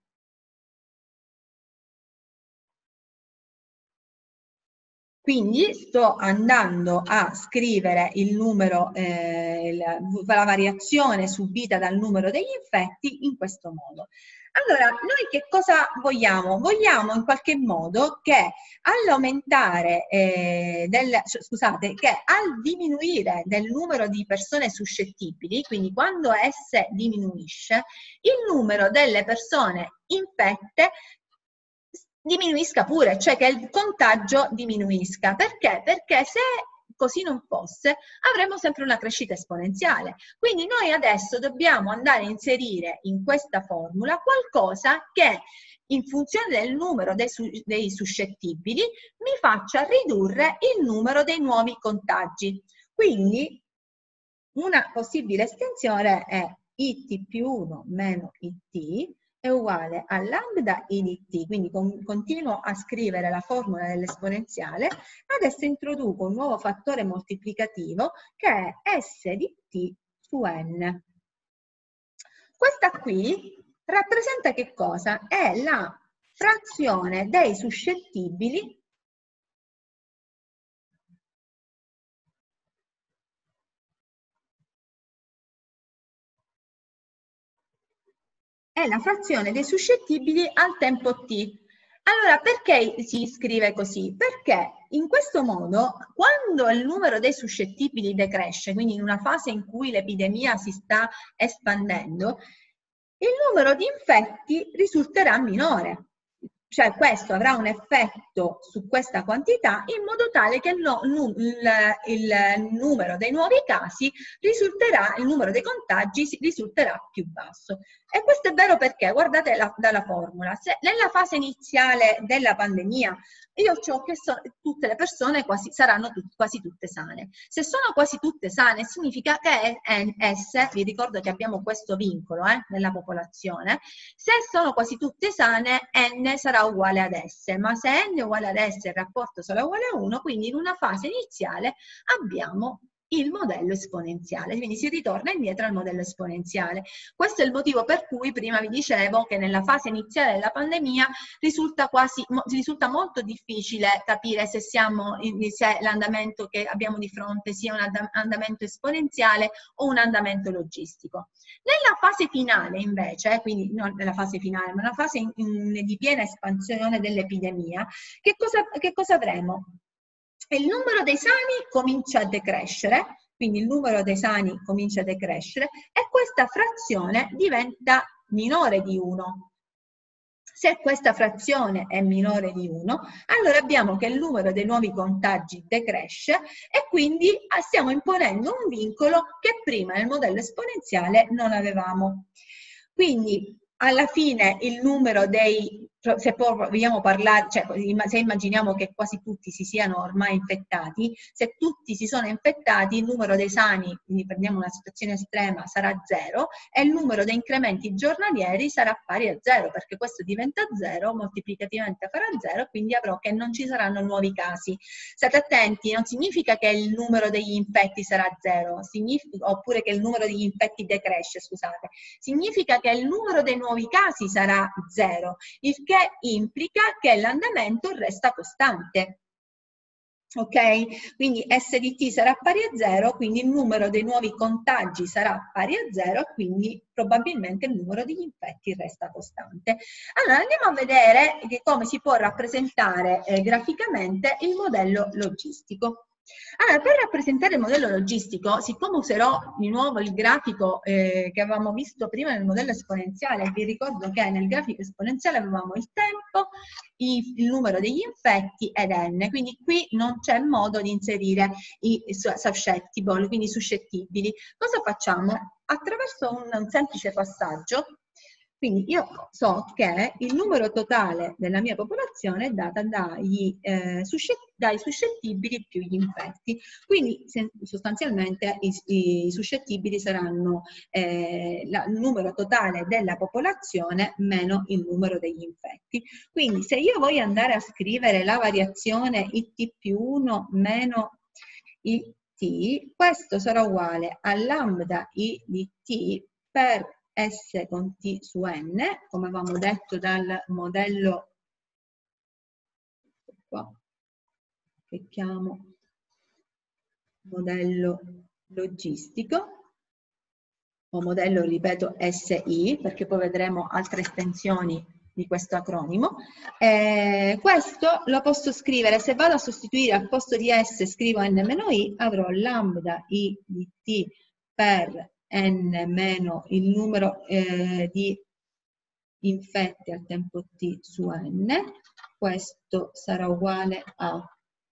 Quindi sto andando a scrivere il numero, eh, la, la variazione subita dal numero degli infetti in questo modo. Allora, noi che cosa vogliamo? Vogliamo in qualche modo che all'aumentare, eh, del, scusate, che al diminuire del numero di persone suscettibili, quindi quando S diminuisce, il numero delle persone infette diminuisca pure, cioè che il contagio diminuisca. Perché? Perché se così non fosse, avremmo sempre una crescita esponenziale. Quindi noi adesso dobbiamo andare a inserire in questa formula qualcosa che in funzione del numero dei, su dei suscettibili mi faccia ridurre il numero dei nuovi contagi. Quindi una possibile estensione è I T più uno meno I T è uguale a lambda I di t, quindi con, continuo a scrivere la formula dell'esponenziale, adesso introduco un nuovo fattore moltiplicativo che è S di t su n. Questa qui rappresenta che cosa? È la frazione dei suscettibili è la frazione dei suscettibili al tempo t. Allora, perché si scrive così? Perché in questo modo, quando il numero dei suscettibili decresce, quindi in una fase in cui l'epidemia si sta espandendo, il numero di infetti risulterà minore. cioè questo avrà un effetto su questa quantità in modo tale che no, il, il, il numero dei nuovi casi risulterà, il numero dei contagi risulterà più basso. E questo è vero perché, guardate la, dalla formula, se nella fase iniziale della pandemia io ho che so, tutte le persone quasi, saranno tut, quasi tutte sane. Se sono quasi tutte sane significa che esse, vi ricordo che abbiamo questo vincolo eh, nella popolazione, se sono quasi tutte sane n sarà uguale ad S, ma se n è uguale ad S e il rapporto sarà uguale a uno, quindi in una fase iniziale abbiamo il modello esponenziale, quindi si ritorna indietro al modello esponenziale. Questo è il motivo per cui prima vi dicevo che nella fase iniziale della pandemia risulta, quasi, risulta molto difficile capire se, siamo, se l'andamento che abbiamo di fronte sia un andamento esponenziale o un andamento logistico. Nella fase finale invece, quindi non nella fase finale, ma nella fase in, in, di piena espansione dell'epidemia, che cosa, che cosa avremo? Il numero dei sani comincia a decrescere, quindi il numero dei sani comincia a decrescere e questa frazione diventa minore di uno. Se questa frazione è minore di uno, allora abbiamo che il numero dei nuovi contagi decresce e quindi stiamo imponendo un vincolo che prima nel modello esponenziale non avevamo. Quindi alla fine il numero dei, se vogliamo parlare, cioè se immaginiamo che quasi tutti si siano ormai infettati, se tutti si sono infettati il numero dei sani, quindi prendiamo una situazione estrema, sarà zero e il numero dei incrementi giornalieri sarà pari a zero, perché questo diventa zero, moltiplicativamente farà zero, quindi avrò che non ci saranno nuovi casi. State attenti, non significa che il numero degli infetti sarà zero, significa, oppure che il numero degli infetti decresce, scusate, significa che il numero dei nuovi casi sarà zero, il che implica che l'andamento resta costante. Ok? Quindi S di T sarà pari a zero, quindi il numero dei nuovi contagi sarà pari a zero, quindi probabilmente il numero degli infetti resta costante. Allora andiamo a vedere che come si può rappresentare eh, graficamente il modello logistico. Allora, per rappresentare il modello logistico, siccome userò di nuovo il grafico eh, che avevamo visto prima nel modello esponenziale, vi ricordo che nel grafico esponenziale avevamo il tempo, i, il numero degli infetti ed n, quindi qui non c'è modo di inserire i susceptible, quindi suscettibili. Cosa facciamo? Attraverso un, un semplice passaggio. Quindi io so che il numero totale della mia popolazione è data dagli, eh, dai suscettibili più gli infetti. Quindi se, sostanzialmente i, i suscettibili saranno eh, la, il numero totale della popolazione meno il numero degli infetti. Quindi se io voglio andare a scrivere la variazione I T più uno meno I T, questo sarà uguale a lambda I di T per S con T su N, come avevamo detto dal modello qua, che chiamo modello logistico, o modello, ripeto, S I, perché poi vedremo altre estensioni di questo acronimo. Eh, questo lo posso scrivere, se vado a sostituire al posto di S scrivo N meno I, avrò lambda I di T per n meno il numero eh, di infetti al tempo t su n, questo sarà uguale a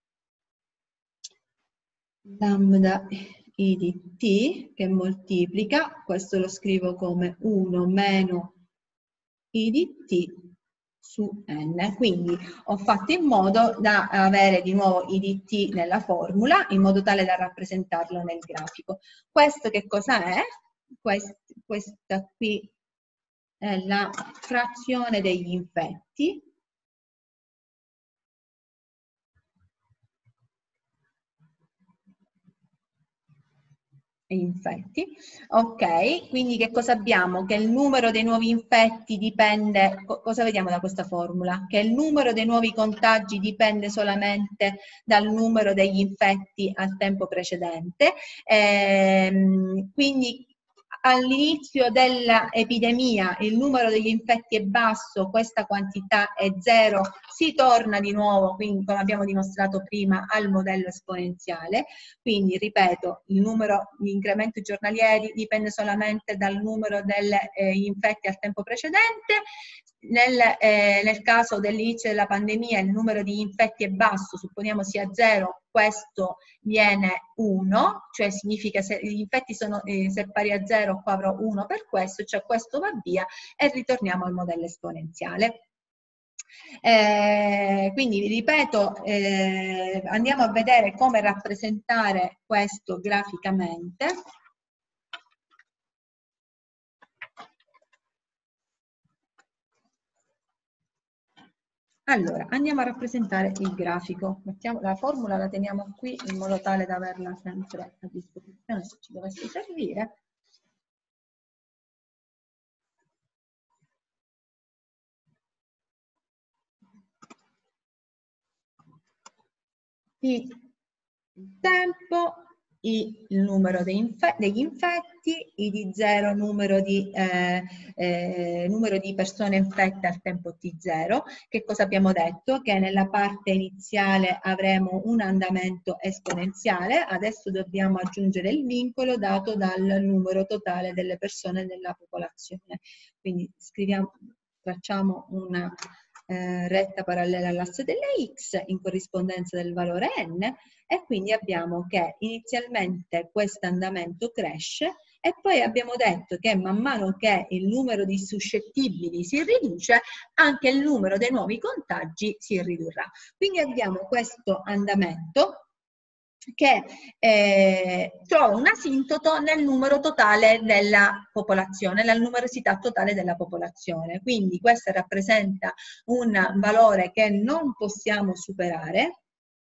lambda i di t che moltiplica, questo lo scrivo come uno meno i di t su n, quindi ho fatto in modo da avere di nuovo i di t nella formula in modo tale da rappresentarlo nel grafico. Questo che cosa è? Quest, questa qui è la frazione degli infetti. Infetti, ok, quindi che cosa abbiamo? Che il numero dei nuovi infetti dipende, cosa vediamo da questa formula? Che il numero dei nuovi contagi dipende solamente dal numero degli infetti al tempo precedente, ehm, quindi all'inizio dell'epidemia il numero degli infetti è basso, questa quantità è zero, si torna di nuovo, quindi come abbiamo dimostrato prima, al modello esponenziale. Quindi, ripeto, il numero di incrementi giornalieri dipende solamente dal numero degli eh, infetti al tempo precedente. nel, eh, nel caso dell'inizio della pandemia il numero di infetti è basso, supponiamo sia zero, questo viene uno, cioè significa se gli infetti sono eh, se pari a zero, qua avrò uno per questo, cioè questo va via e ritorniamo al modello esponenziale. Eh, quindi vi ripeto, eh, andiamo a vedere come rappresentare questo graficamente. Allora, andiamo a rappresentare il grafico. Mettiamo, la formula la teniamo qui in modo tale da averla sempre a disposizione se ci dovesse servire. Il tempo, il numero degli infetti, i di zero numero di, eh, eh, numero di persone infette al tempo T zero. Che cosa abbiamo detto? Che nella parte iniziale avremo un andamento esponenziale, adesso dobbiamo aggiungere il vincolo dato dal numero totale delle persone nella popolazione. Quindi scriviamo, tracciamo una Eh, retta parallela all'asse delle x in corrispondenza del valore n, e quindi abbiamo che inizialmente questo andamento cresce e poi abbiamo detto che man mano che il numero di suscettibili si riduce, anche il numero dei nuovi contagi si ridurrà. Quindi abbiamo questo andamento che eh, trova un asintoto nel numero totale della popolazione, nella numerosità totale della popolazione. Quindi questo rappresenta un valore che non possiamo superare,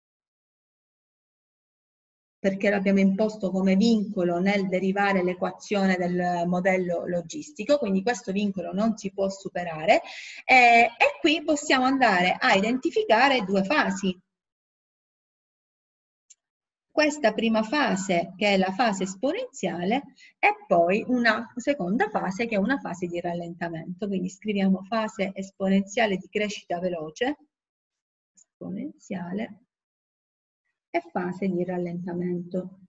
perché l'abbiamo imposto come vincolo nel derivare l'equazione del modello logistico, quindi questo vincolo non si può superare, eh, e qui possiamo andare a identificare due fasi. Questa prima fase, che è la fase esponenziale, e poi una seconda fase che è una fase di rallentamento. Quindi scriviamo fase esponenziale di crescita veloce, esponenziale, e fase di rallentamento.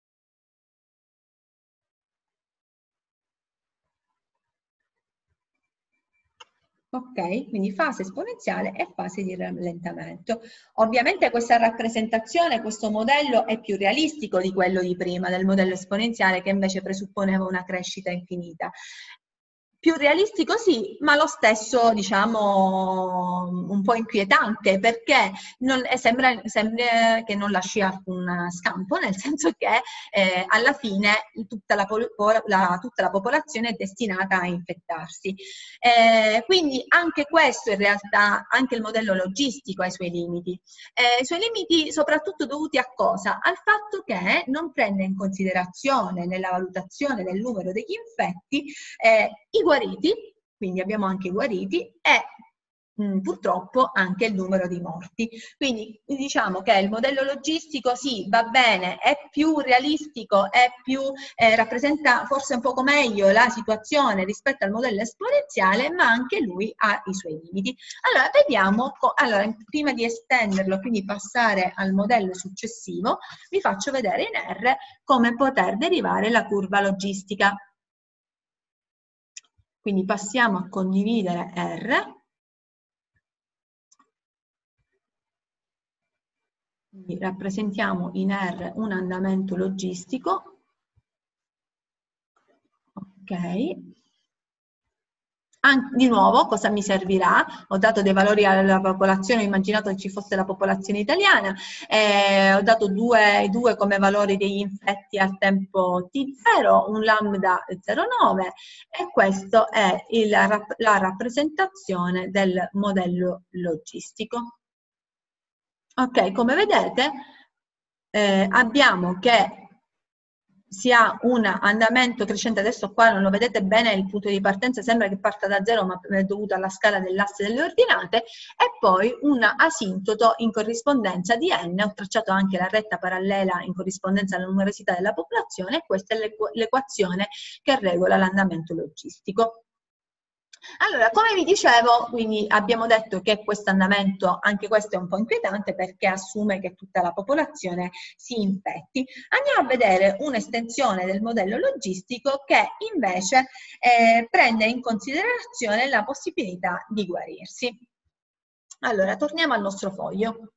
Ok, quindi fase esponenziale e fase di rallentamento. Ovviamente questa rappresentazione, questo modello è più realistico di quello di prima, del modello esponenziale che invece presupponeva una crescita infinita. Più realistico sì, ma lo stesso, diciamo, un po' inquietante, perché non, sembra, sembra che non lasci alcun scampo, nel senso che eh, alla fine tutta la, la, tutta la popolazione è destinata a infettarsi. Eh, quindi anche questo in realtà, anche il modello logistico ha i suoi limiti. Eh, I suoi limiti soprattutto dovuti a cosa? Al fatto che non prende in considerazione nella valutazione del numero degli infetti eh, i guariti, quindi abbiamo anche i guariti, e mh, purtroppo anche il numero di morti. Quindi diciamo che il modello logistico sì, va bene, è più realistico, è più, eh, rappresenta forse un poco meglio la situazione rispetto al modello esponenziale, ma anche lui ha i suoi limiti. Allora, vediamo, allora, prima di estenderlo, quindi passare al modello successivo, vi faccio vedere in R come poter derivare la curva logistica. Quindi passiamo a condividere R. Quindi rappresentiamo in R un andamento logistico. Ok. An- di nuovo, cosa mi servirà? Ho dato dei valori alla popolazione, ho immaginato che ci fosse la popolazione italiana, eh, ho dato due, due come valori degli infetti al tempo T zero, un lambda zero virgola nove, e questo è il, la rappresentazione del modello logistico. Ok, come vedete eh, abbiamo che si ha un andamento crescente. Adesso qua non lo vedete bene, il punto di partenza sembra che parta da zero, ma è dovuto alla scala dell'asse delle ordinate, e poi un asintoto in corrispondenza di n. Ho tracciato anche la retta parallela in corrispondenza alla numerosità della popolazione, e questa è l'equazione che regola l'andamento logistico. Allora, come vi dicevo, quindi abbiamo detto che questo andamento, anche questo è un po' inquietante perché assume che tutta la popolazione si infetti. Andiamo a vedere un'estensione del modello logistico che invece eh, prende in considerazione la possibilità di guarirsi. Allora, torniamo al nostro foglio.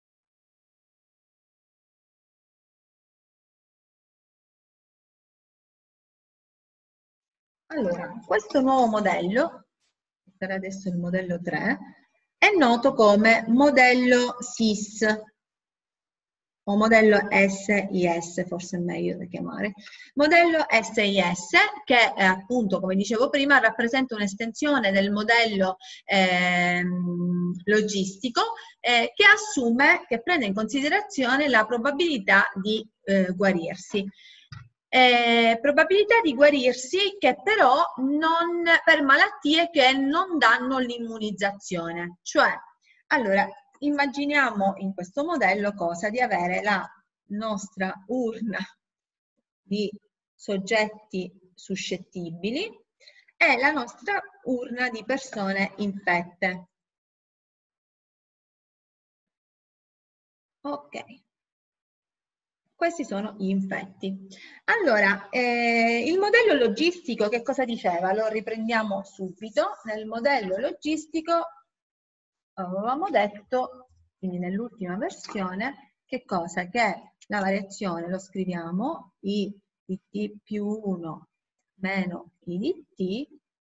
Allora, questo nuovo modello, che sarà adesso il modello tre, è noto come modello S I S o modello S I S, forse è meglio da chiamare. Modello S I S che eh, appunto, come dicevo prima, rappresenta un'estensione del modello eh, logistico eh, che assume, che prende in considerazione la probabilità di eh, guarirsi. Eh, probabilità di guarirsi che però non per malattie che non danno l'immunizzazione, cioè allora immaginiamo in questo modello cosa? Di avere la nostra urna di soggetti suscettibili e la nostra urna di persone infette. Ok. Questi sono gli infetti. Allora, eh, il modello logistico che cosa diceva? Lo riprendiamo subito. Nel modello logistico avevamo detto, quindi nell'ultima versione, che cosa? Che la variazione, lo scriviamo, I di T più uno meno I di T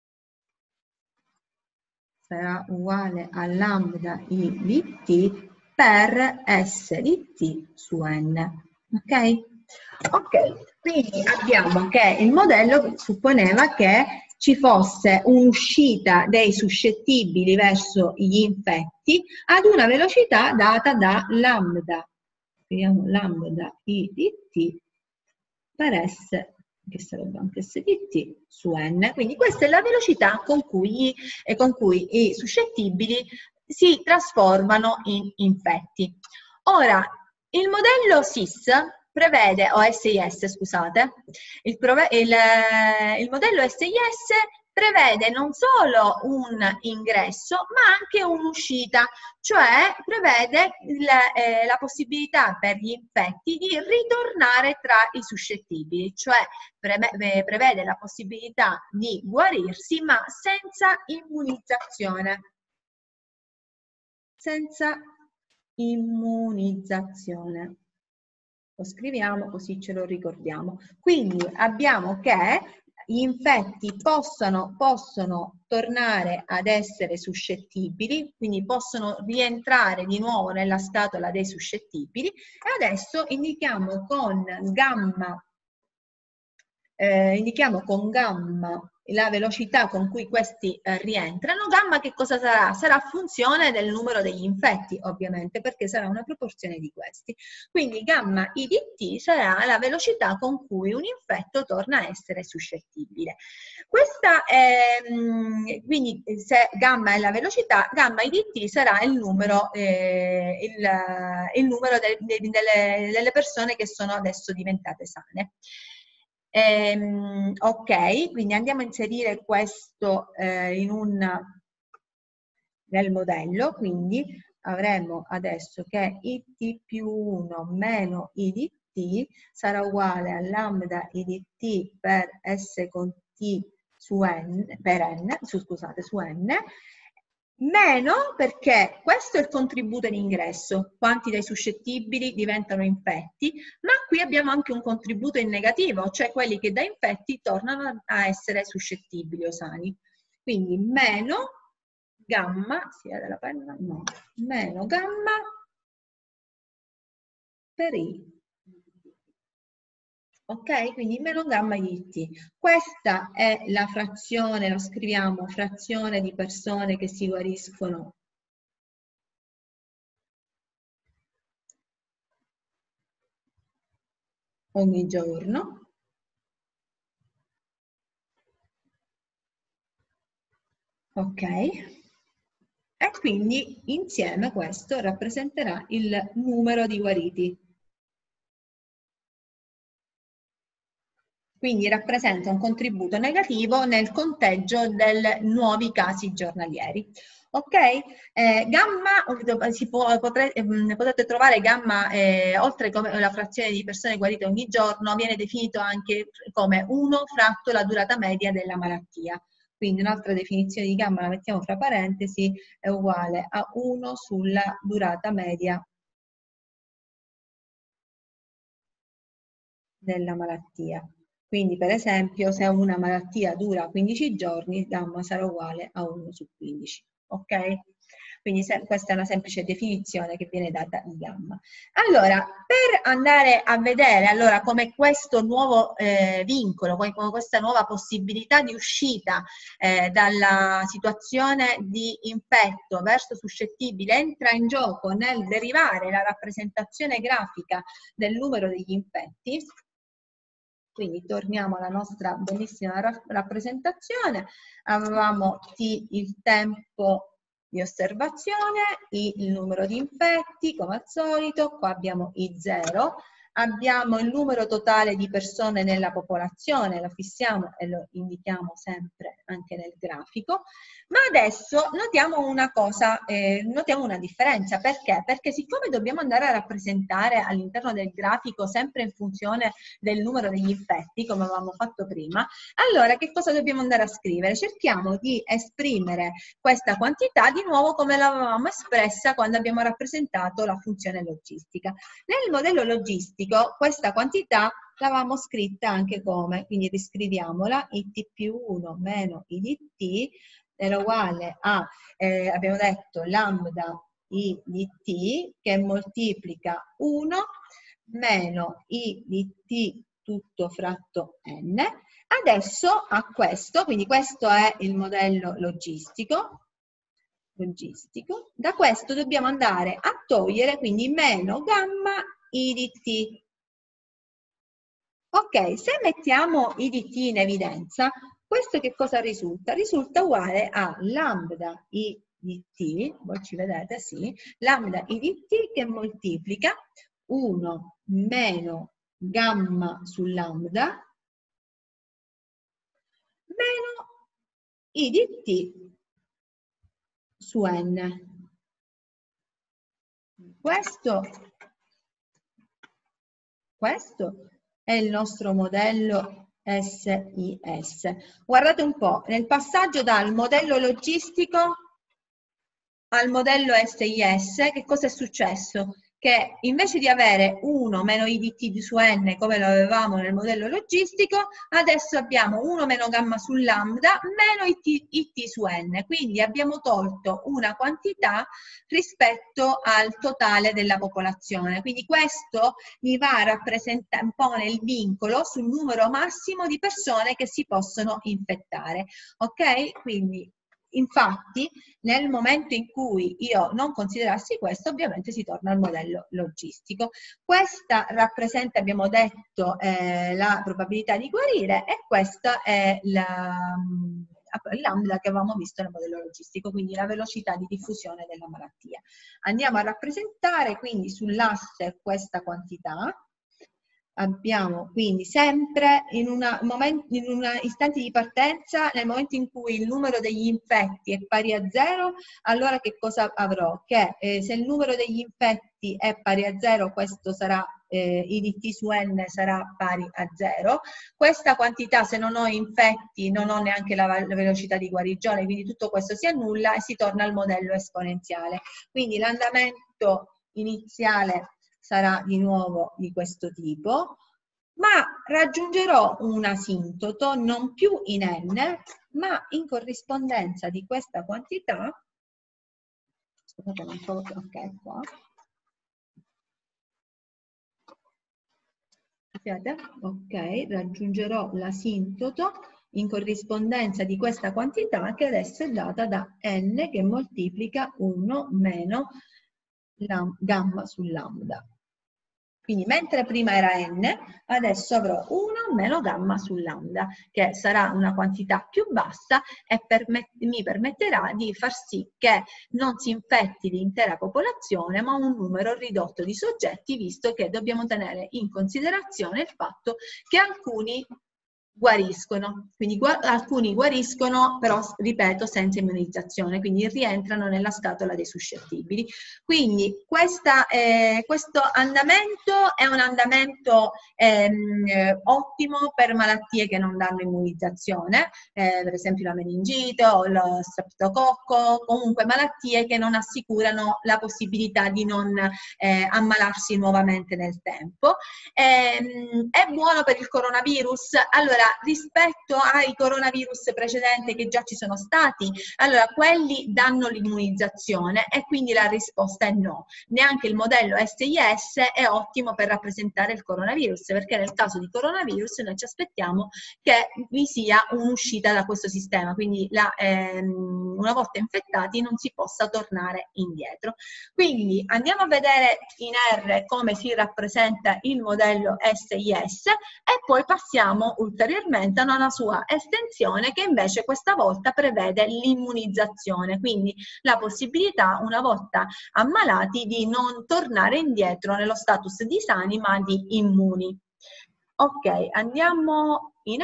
sarà uguale a lambda I di T per S di T su N. Ok? Ok, quindi abbiamo che il modello supponeva che ci fosse un'uscita dei suscettibili verso gli infetti ad una velocità data da lambda, scriviamo lambda I di T per S, che sarebbe anche S di T su N. Quindi questa è la velocità con cui, eh, con cui i suscettibili si trasformano in infetti. Ora, il modello S I S prevede, o S I S scusate, il, il, il modello S I S prevede non solo un ingresso ma anche un'uscita, cioè prevede il, eh, la possibilità per gli infetti di ritornare tra i suscettibili, cioè pre prevede la possibilità di guarirsi ma senza immunizzazione. Senza immunizzazione. Lo scriviamo così ce lo ricordiamo. Quindi abbiamo che gli infetti possono, possono tornare ad essere suscettibili, quindi possono rientrare di nuovo nella scatola dei suscettibili e adesso indichiamo con gamma, eh, indichiamo con gamma la velocità con cui questi eh, rientrano. Gamma che cosa sarà? Sarà funzione del numero degli infetti, ovviamente, perché sarà una proporzione di questi. Quindi gamma I di T sarà la velocità con cui un infetto torna a essere suscettibile. Questa è, quindi se gamma è la velocità, gamma I di T sarà il numero, eh, il, il numero de, de, delle, delle persone che sono adesso diventate sane. Ehm, ok, quindi andiamo a inserire questo eh, in un, nel modello, quindi avremo adesso che I T più uno meno I di T sarà uguale a lambda I di T per S con T su N, per N, su, scusate, su N, meno perché questo è il contributo in ingresso, quanti dei suscettibili diventano infetti, ma qui abbiamo anche un contributo in negativo, cioè quelli che da infetti tornano a essere suscettibili o sani. Quindi meno gamma, sia della penna, no, meno gamma per I. Ok, quindi meno gamma di T. Questa è la frazione, lo scriviamo, frazione di persone che si guariscono ogni giorno. Ok, e quindi insieme questo rappresenterà il numero di guariti. quindi rappresenta un contributo negativo nel conteggio dei nuovi casi giornalieri. Ok? Eh, gamma, si può, potre, eh, potete trovare gamma, eh, oltre come la frazione di persone guarite ogni giorno, viene definito anche come uno fratto la durata media della malattia. Quindi un'altra definizione di gamma, la mettiamo fra parentesi, è uguale a uno sulla durata media della malattia. Quindi per esempio se una malattia dura quindici giorni, gamma sarà uguale a uno su quindici. Ok? Quindi se, questa è una semplice definizione che viene data di gamma. Allora, per andare a vedere allora come questo nuovo eh, vincolo, come questa nuova possibilità di uscita eh, dalla situazione di infetto verso suscettibile entra in gioco nel derivare la rappresentazione grafica del numero degli infetti. Quindi torniamo alla nostra bellissima rappresentazione. Avevamo T il tempo di osservazione, I il numero di infetti come al solito, qua abbiamo I zero, abbiamo il numero totale di persone nella popolazione, lo fissiamo e lo indichiamo sempre anche nel grafico, ma adesso notiamo una cosa, eh, notiamo una differenza, perché? Perché siccome dobbiamo andare a rappresentare all'interno del grafico sempre in funzione del numero degli infetti, come avevamo fatto prima, allora che cosa dobbiamo andare a scrivere? Cerchiamo di esprimere questa quantità di nuovo come l'avevamo espressa quando abbiamo rappresentato la funzione logistica. Nel modello logistico questa quantità l'avevamo scritta anche come, quindi riscriviamola, it più uno meno I di t era uguale a, eh, abbiamo detto, lambda I di t che moltiplica uno meno I di t tutto fratto n. Adesso a questo, quindi questo è il modello logistico, logistico, da questo dobbiamo andare a togliere quindi meno gamma I di t. Ok, se mettiamo I di t in evidenza, questo che cosa risulta? Risulta uguale a lambda I di t, voi ci vedete, sì, lambda I di t che moltiplica uno meno gamma su lambda meno I di t su n. Questo, questo è il nostro modello S I S. Guardate un po', nel passaggio dal modello logistico al modello S I S, che cosa è successo? Che invece di avere uno meno I di t su n come lo avevamo nel modello logistico, adesso abbiamo uno meno gamma su lambda meno I t, I t su n, quindi abbiamo tolto una quantità rispetto al totale della popolazione. Quindi questo mi va a rappresentare un po' nel vincolo sul numero massimo di persone che si possono infettare. Ok? Quindi infatti, nel momento in cui io non considerassi questo, ovviamente si torna al modello logistico. Questa rappresenta, abbiamo detto, eh, la probabilità di guarire e questa è la, il lambda che avevamo visto nel modello logistico, quindi la velocità di diffusione della malattia. Andiamo a rappresentare quindi sull'asse questa quantità. Abbiamo quindi sempre in una, momento, in una istante di partenza, nel momento in cui il numero degli infetti è pari a zero, allora che cosa avrò? Che eh, se il numero degli infetti è pari a zero, questo sarà, eh, I di t su n sarà pari a zero. Questa quantità, se non ho infetti, non ho neanche la, la velocità di guarigione, quindi tutto questo si annulla e si torna al modello esponenziale. Quindi l'andamento iniziale sarà di nuovo di questo tipo, ma raggiungerò un asintoto non più in n, ma in corrispondenza di questa quantità. Scusate, non so, ok, qua. Vedete? Ok, raggiungerò l'asintoto in corrispondenza di questa quantità che adesso è data da n che moltiplica uno meno gamma su lambda. Quindi mentre prima era n, adesso avrò uno meno gamma su lambda, che sarà una quantità più bassa e permet- mi permetterà di far sì che non si infetti l'intera popolazione, ma un numero ridotto di soggetti, visto che dobbiamo tenere in considerazione il fatto che alcuni guariscono, quindi gu alcuni guariscono, però ripeto senza immunizzazione, quindi rientrano nella scatola dei suscettibili. Quindi questa, eh, questo andamento è un andamento ehm, ottimo per malattie che non danno immunizzazione, eh, per esempio la meningite o lo streptococco, comunque malattie che non assicurano la possibilità di non eh, ammalarsi nuovamente nel tempo. Ehm, è buono per il coronavirus? Allora, rispetto ai coronavirus precedenti che già ci sono stati, allora quelli danno l'immunizzazione e quindi la risposta è no. Neanche il modello S I S è ottimo per rappresentare il coronavirus, perché nel caso di coronavirus noi ci aspettiamo che vi sia un'uscita da questo sistema, quindi la, ehm, una volta infettati non si possa tornare indietro. Quindi andiamo a vedere in R come si rappresenta il modello S I S e poi passiamo ulteriormente a una sua estensione che invece questa volta prevede l'immunizzazione, quindi la possibilità una volta ammalati di non tornare indietro nello status di sani ma di immuni. Ok, andiamo in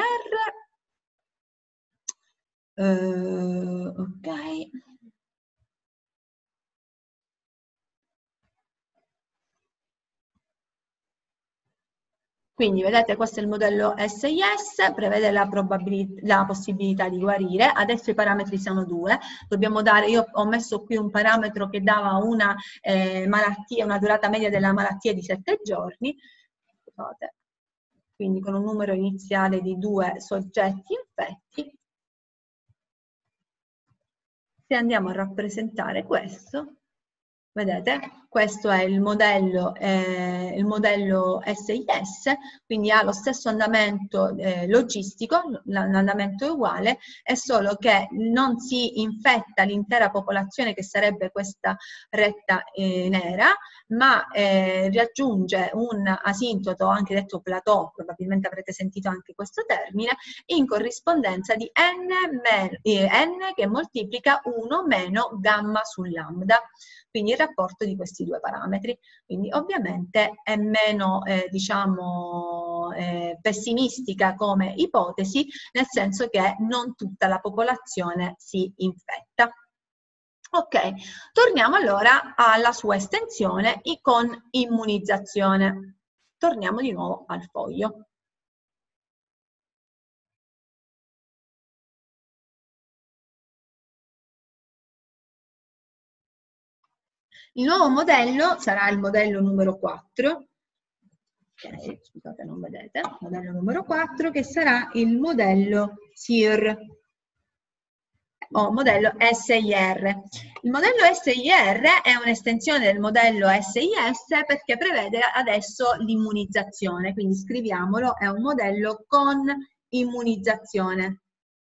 R. Uh, ok. Quindi vedete, questo è il modello S I S, prevede la, la possibilità di guarire. Adesso i parametri sono due, dobbiamo dare, io ho messo qui un parametro che dava una eh, malattia, una durata media della malattia di sette giorni, scusate, quindi con un numero iniziale di due soggetti infetti. Se andiamo a rappresentare questo, vedete, questo è il modello, eh, il modello S I S, quindi ha lo stesso andamento eh, logistico, l'andamento è uguale, è solo che non si infetta l'intera popolazione che sarebbe questa retta eh, nera, ma eh, raggiunge un asintoto, anche detto plateau, probabilmente avrete sentito anche questo termine, in corrispondenza di n, eh, n che moltiplica uno meno gamma su lambda. Quindi il rapporto di questi due parametri. Quindi ovviamente è meno eh, diciamo eh, pessimistica come ipotesi, nel senso che non tutta la popolazione si infetta. Ok, torniamo allora alla sua estensione con immunizzazione. Torniamo di nuovo al foglio. Il nuovo modello sarà il modello numero quattro, ok, scusate non vedete, modello numero quattro che sarà il modello S I R o modello S I R. Il modello S I R è un'estensione del modello S I S perché prevede adesso l'immunizzazione, quindi scriviamolo, è un modello con immunizzazione.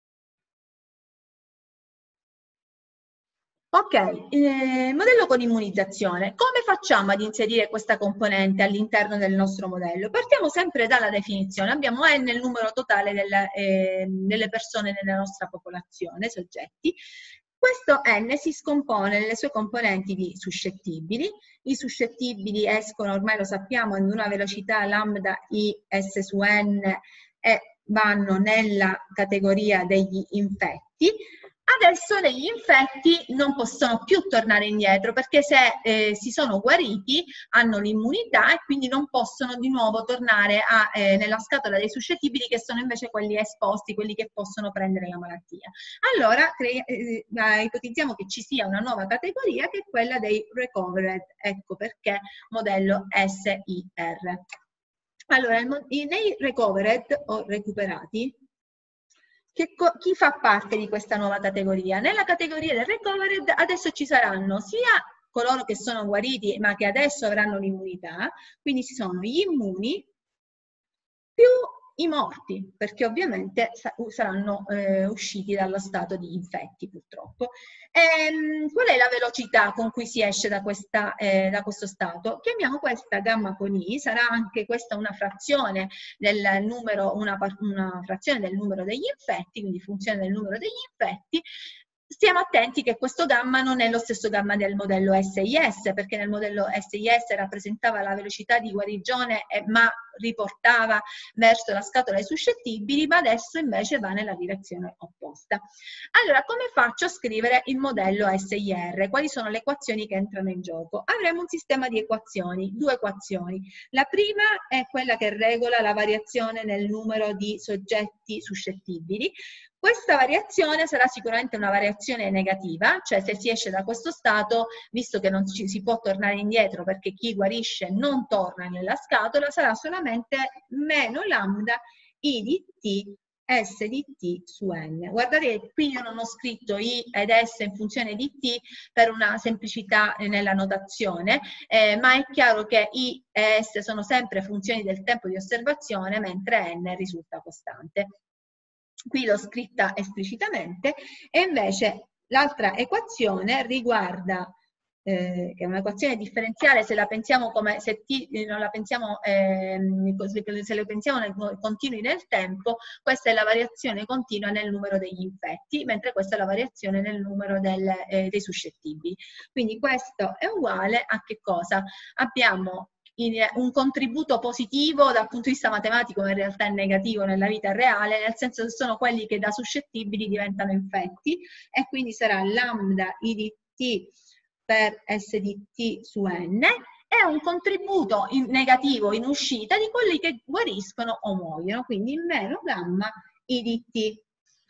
Ok, eh, modello con immunizzazione. Come facciamo ad inserire questa componente all'interno del nostro modello? Partiamo sempre dalla definizione. Abbiamo N il numero totale del, eh, delle persone nella nostra popolazione, soggetti. Questo N si scompone nelle sue componenti di suscettibili. I suscettibili escono, ormai lo sappiamo, ad una velocità lambda I S su N e vanno nella categoria degli infetti. Adesso negli infetti non possono più tornare indietro perché se eh, si sono guariti hanno l'immunità e quindi non possono di nuovo tornare a, eh, nella scatola dei suscettibili che sono invece quelli esposti, quelli che possono prendere la malattia. Allora eh, ipotizziamo che ci sia una nuova categoria che è quella dei recovered, ecco perché modello S I R. Allora, nei recovered o recuperati, Che chi fa parte di questa nuova categoria? Nella categoria del recovered adesso ci saranno sia coloro che sono guariti ma che adesso avranno l'immunità, quindi ci sono gli immuni più i morti, perché ovviamente saranno eh, usciti dallo stato di infetti purtroppo. Ehm, qual è la velocità con cui si esce da, questa, eh, da questo stato? Chiamiamo questa gamma con I, sarà anche questa una frazione del numero, una, una frazione del numero degli infetti, quindi funzione del numero degli infetti. Stiamo attenti che questo gamma non è lo stesso gamma del modello S I S, perché nel modello S I S rappresentava la velocità di guarigione, eh, ma riportava verso la scatola dei suscettibili, ma adesso invece va nella direzione opposta. Allora, come faccio a scrivere il modello S I R? Quali sono le equazioni che entrano in gioco? Avremo un sistema di equazioni, due equazioni. La prima è quella che regola la variazione nel numero di soggetti suscettibili. Questa variazione sarà sicuramente una variazione negativa, cioè se si esce da questo stato, visto che non ci si può tornare indietro perché chi guarisce non torna nella scatola, sarà solamente meno lambda I di T S di T su N. Guardate, qui io non ho scritto I ed S in funzione di T per una semplicità nella notazione, eh, ma è chiaro che I e S sono sempre funzioni del tempo di osservazione, mentre N risulta costante. Qui l'ho scritta esplicitamente, e invece l'altra equazione riguarda, eh, che è un'equazione differenziale se la pensiamo come, se T non la pensiamo, eh, se la pensiamo nel, continui nel tempo, questa è la variazione continua nel numero degli infetti, mentre questa è la variazione nel numero del, eh, dei suscettibili. Quindi questo è uguale a che cosa? Abbiamo un contributo positivo dal punto di vista matematico, ma in realtà è negativo nella vita reale, nel senso che sono quelli che da suscettibili diventano infetti, e quindi sarà lambda I di T per S di T su N, e un contributo in negativo in uscita di quelli che guariscono o muoiono, quindi meno gamma I di T.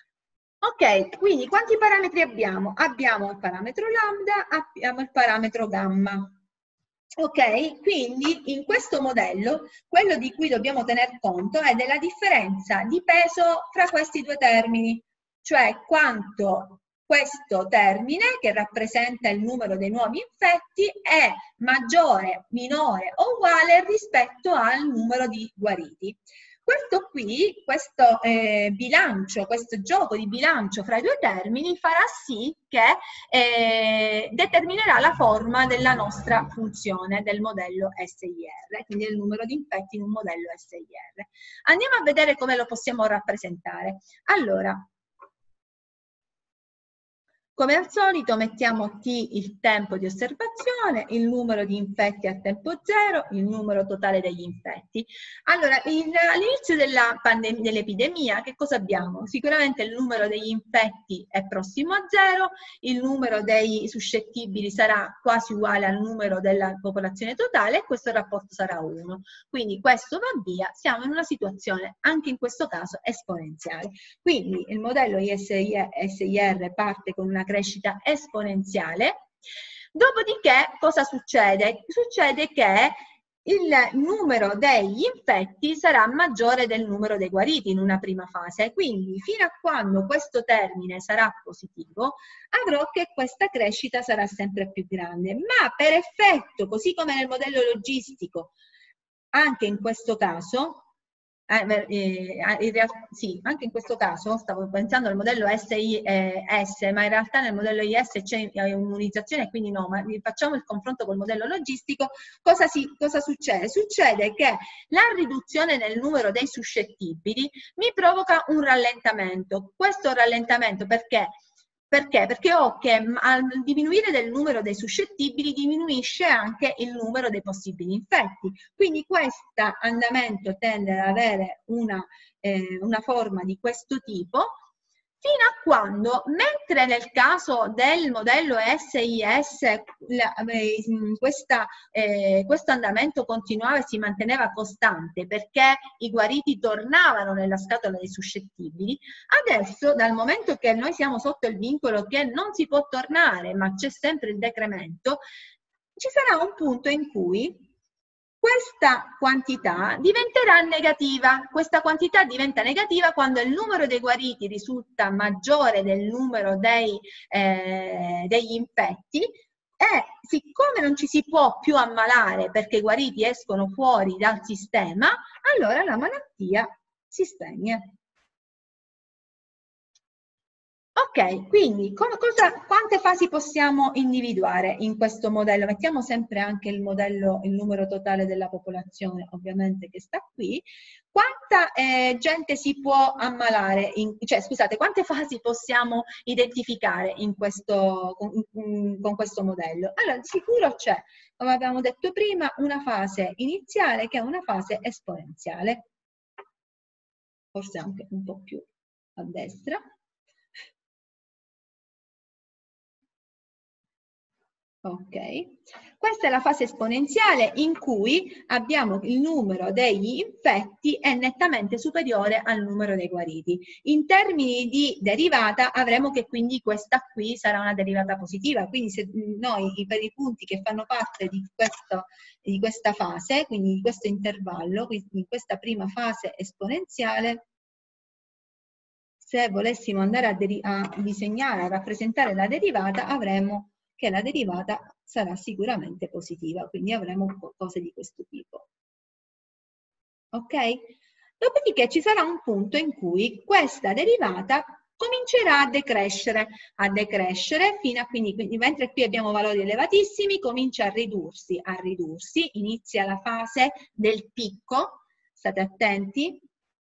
Ok, quindi quanti parametri abbiamo? Abbiamo il parametro lambda, abbiamo il parametro gamma. Ok, quindi in questo modello quello di cui dobbiamo tener conto è della differenza di peso fra questi due termini, cioè quanto questo termine, che rappresenta il numero dei nuovi infetti, è maggiore, minore o uguale rispetto al numero di guariti. Questo qui, questo eh, bilancio, questo gioco di bilancio fra i due termini farà sì che eh, determinerà la forma della nostra funzione del modello S I R, quindi il numero di infetti in un modello S I R. Andiamo a vedere come lo possiamo rappresentare. Allora, come al solito mettiamo T il tempo di osservazione, il numero di infetti a tempo zero, il numero totale degli infetti. Allora, all'inizio dell'epidemia che cosa abbiamo? Sicuramente il numero degli infetti è prossimo a zero, il numero dei suscettibili sarà quasi uguale al numero della popolazione totale, e questo rapporto sarà uno. Quindi questo va via, siamo in una situazione anche in questo caso esponenziale. Quindi il modello S I R parte con una crescita esponenziale. Dopodiché cosa succede? Succede che il numero degli infetti sarà maggiore del numero dei guariti in una prima fase, quindi fino a quando questo termine sarà positivo avrò che questa crescita sarà sempre più grande, ma per effetto, così come nel modello logistico, anche in questo caso, Eh, in realtà, sì, anche in questo caso stavo pensando al modello S I S, ma in realtà nel modello I S c'è un'immunizzazione, quindi no, ma facciamo il confronto col modello logistico. Cosa, si, cosa succede? Succede che la riduzione nel numero dei suscettibili mi provoca un rallentamento. Questo rallentamento perché? Perché? Perché ho che al diminuire del numero dei suscettibili diminuisce anche il numero dei possibili infetti. Quindi questo andamento tende ad avere una, eh, una forma di questo tipo, fino a quando, mentre nel caso del modello S I S la, eh, questa, eh, questo andamento continuava e si manteneva costante perché i guariti tornavano nella scatola dei suscettibili, adesso dal momento che noi siamo sotto il vincolo che non si può tornare ma c'è sempre il decremento, ci sarà un punto in cui questa quantità diventerà negativa. Questa quantità diventa negativa quando il numero dei guariti risulta maggiore del numero dei, eh, degli infetti, e siccome non ci si può più ammalare perché i guariti escono fuori dal sistema, allora la malattia si spegne. Ok, quindi come, cosa, quante fasi possiamo individuare in questo modello? Mettiamo sempre anche il modello, il numero totale della popolazione, ovviamente, che sta qui. Quanta eh, gente si può ammalare, in, cioè scusate, quante fasi possiamo identificare in questo, con, in, con questo modello? Allora, di sicuro c'è, come abbiamo detto prima, una fase iniziale che è una fase esponenziale, forse anche un po' più a destra. Ok, questa è la fase esponenziale in cui abbiamo il numero degli infetti è nettamente superiore al numero dei guariti. In termini di derivata avremo che quindi questa qui sarà una derivata positiva, quindi se noi per i punti che fanno parte di, questo, di questa fase, quindi di questo intervallo, quindi in questa prima fase esponenziale, se volessimo andare a, a disegnare, a rappresentare la derivata, avremo che la derivata sarà sicuramente positiva, quindi avremo cose di questo tipo. Ok? Dopodiché ci sarà un punto in cui questa derivata comincerà a decrescere, a decrescere fino a quindi, quindi mentre qui abbiamo valori elevatissimi, comincia a ridursi, a ridursi, inizia la fase del picco, state attenti.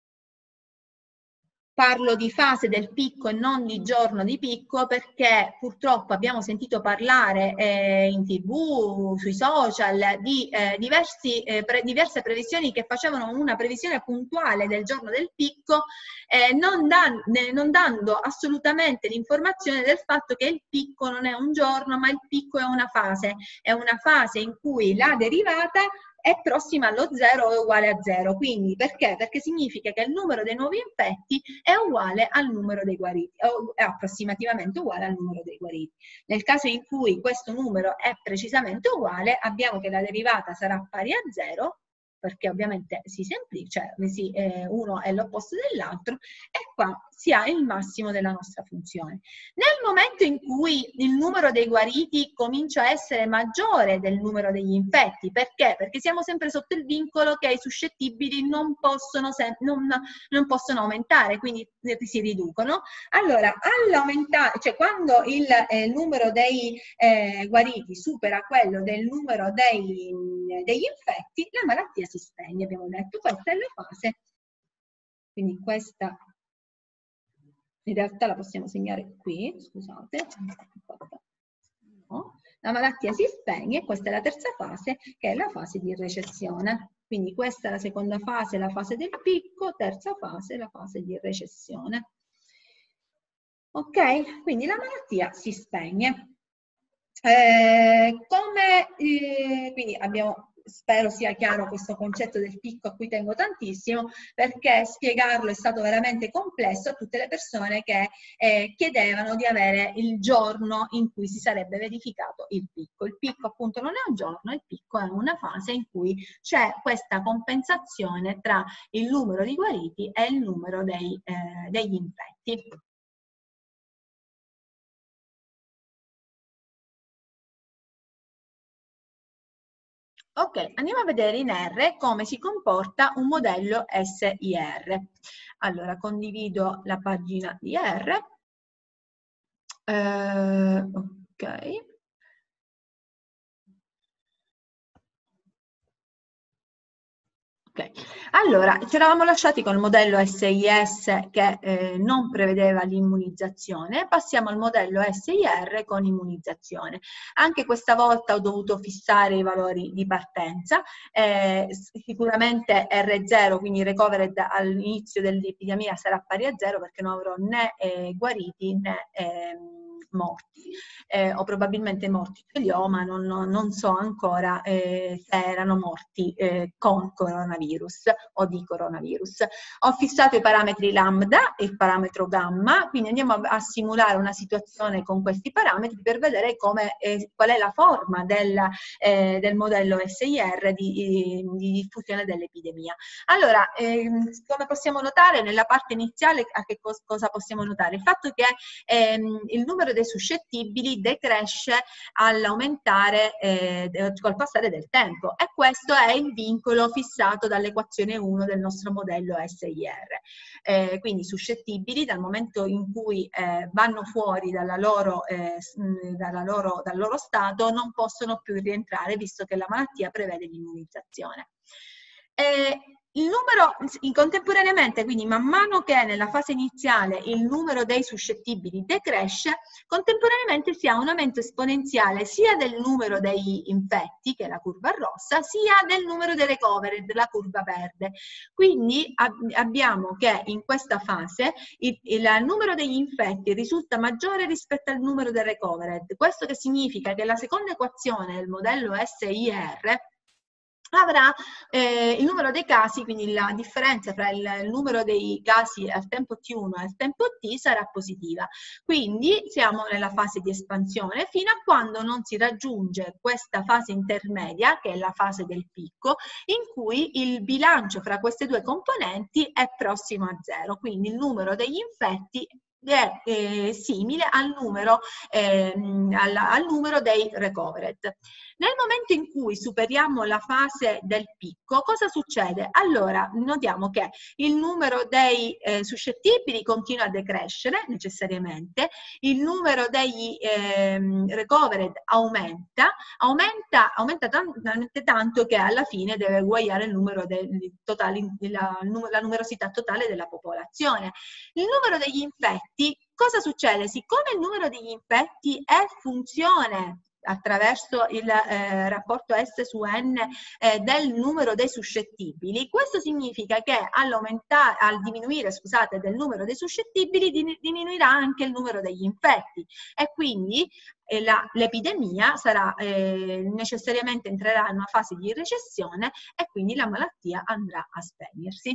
Parlo di fase del picco e non di giorno di picco perché purtroppo abbiamo sentito parlare eh, in tv, sui social, di eh, diversi, eh, pre diverse previsioni che facevano una previsione puntuale del giorno del picco, eh, non, dan non dando assolutamente l'informazione del fatto che il picco non è un giorno, ma il picco è una fase, è una fase in cui la derivata è prossima allo zero o è uguale a zero. Quindi perché? Perché significa che il numero dei nuovi infetti è uguale al numero dei guariti, o è approssimativamente uguale al numero dei guariti. Nel caso in cui questo numero è precisamente uguale, abbiamo che la derivata sarà pari a zero, perché ovviamente si semplifica, cioè si, eh, uno è l'opposto dell'altro, e qua si ha il massimo della nostra funzione. Nel momento in cui il numero dei guariti comincia a essere maggiore del numero degli infetti, perché? Perché siamo sempre sotto il vincolo che i suscettibili non possono, non, non possono aumentare, quindi si riducono. Allora, all'aumentare, cioè quando il eh, numero dei eh, guariti supera quello del numero dei, degli infetti, la malattia si spegne, abbiamo detto. Questa è la fase, quindi questa in realtà la possiamo segnare qui, scusate, no. La malattia si spegne, questa è la terza fase, che è la fase di recessione. Quindi questa è la seconda fase, la fase del picco, terza fase, la fase di recessione. Ok? Quindi la malattia si spegne. Eh, come, eh, quindi abbiamo... Spero sia chiaro questo concetto del picco a cui tengo tantissimo, perché spiegarlo è stato veramente complesso a tutte le persone che eh, chiedevano di avere il giorno in cui si sarebbe verificato il picco. Il picco appunto non è un giorno, il picco è una fase in cui c'è questa compensazione tra il numero di guariti e il numero dei, eh, degli infetti. Ok, andiamo a vedere in R come si comporta un modello S I R. Allora, condivido la pagina di R. Eh, ok. Okay. Allora, ci eravamo lasciati con il modello S I S che eh, non prevedeva l'immunizzazione, passiamo al modello S I R con immunizzazione. Anche questa volta ho dovuto fissare i valori di partenza, eh, sicuramente R zero, quindi recovered all'inizio dell'epidemia sarà pari a zero perché non avrò né eh, guariti né eh, morti, eh, o probabilmente morti di idioma, non, non so ancora eh, se erano morti eh, con coronavirus o di coronavirus. Ho fissato i parametri lambda e il parametro gamma, quindi andiamo a, a simulare una situazione con questi parametri per vedere come, eh, qual è la forma del, eh, del modello S I R di, di diffusione dell'epidemia. Allora, ehm, come possiamo notare nella parte iniziale, a che cos cosa possiamo notare? Il fatto che ehm, il numero dei dei suscettibili decresce all'aumentare eh, col passare del tempo, e questo è il vincolo fissato dall'equazione uno del nostro modello S I R. Eh, quindi suscettibili dal momento in cui eh, vanno fuori dalla loro, eh, dalla loro, dal loro stato non possono più rientrare, visto che la malattia prevede l'immunizzazione. Eh, Il numero, in contemporaneamente, quindi man mano che nella fase iniziale il numero dei suscettibili decresce, contemporaneamente si ha un aumento esponenziale sia del numero degli infetti, che è la curva rossa, sia del numero dei recovered, la curva verde. Quindi ab abbiamo che in questa fase il, il numero degli infetti risulta maggiore rispetto al numero dei recovered. Questo che significa che la seconda equazione del modello S I R avrà eh, il numero dei casi, quindi la differenza tra il, il numero dei casi al tempo T uno e al tempo T sarà positiva. Quindi siamo nella fase di espansione fino a quando non si raggiunge questa fase intermedia, che è la fase del picco, in cui il bilancio fra queste due componenti è prossimo a zero, quindi il numero degli infetti è eh, simile al numero, eh, al, al numero dei recovered. Nel momento in cui superiamo la fase del picco, cosa succede? Allora notiamo che il numero dei eh, suscettibili continua a decrescere necessariamente, il numero degli eh, recovered aumenta, aumenta, aumenta talmente tanto che alla fine deve uguagliare il numero del totale, la, la numerosità totale della popolazione. Il numero degli infetti, cosa succede? Siccome il numero degli infetti è funzione attraverso il eh, rapporto S su N eh, del numero dei suscettibili, questo significa che all'aumentare, al diminuire, scusate, del numero dei suscettibili diminuirà anche il numero degli infetti, e quindi eh, l'epidemia sarà eh, necessariamente entrerà in una fase di recessione e quindi la malattia andrà a spegnersi.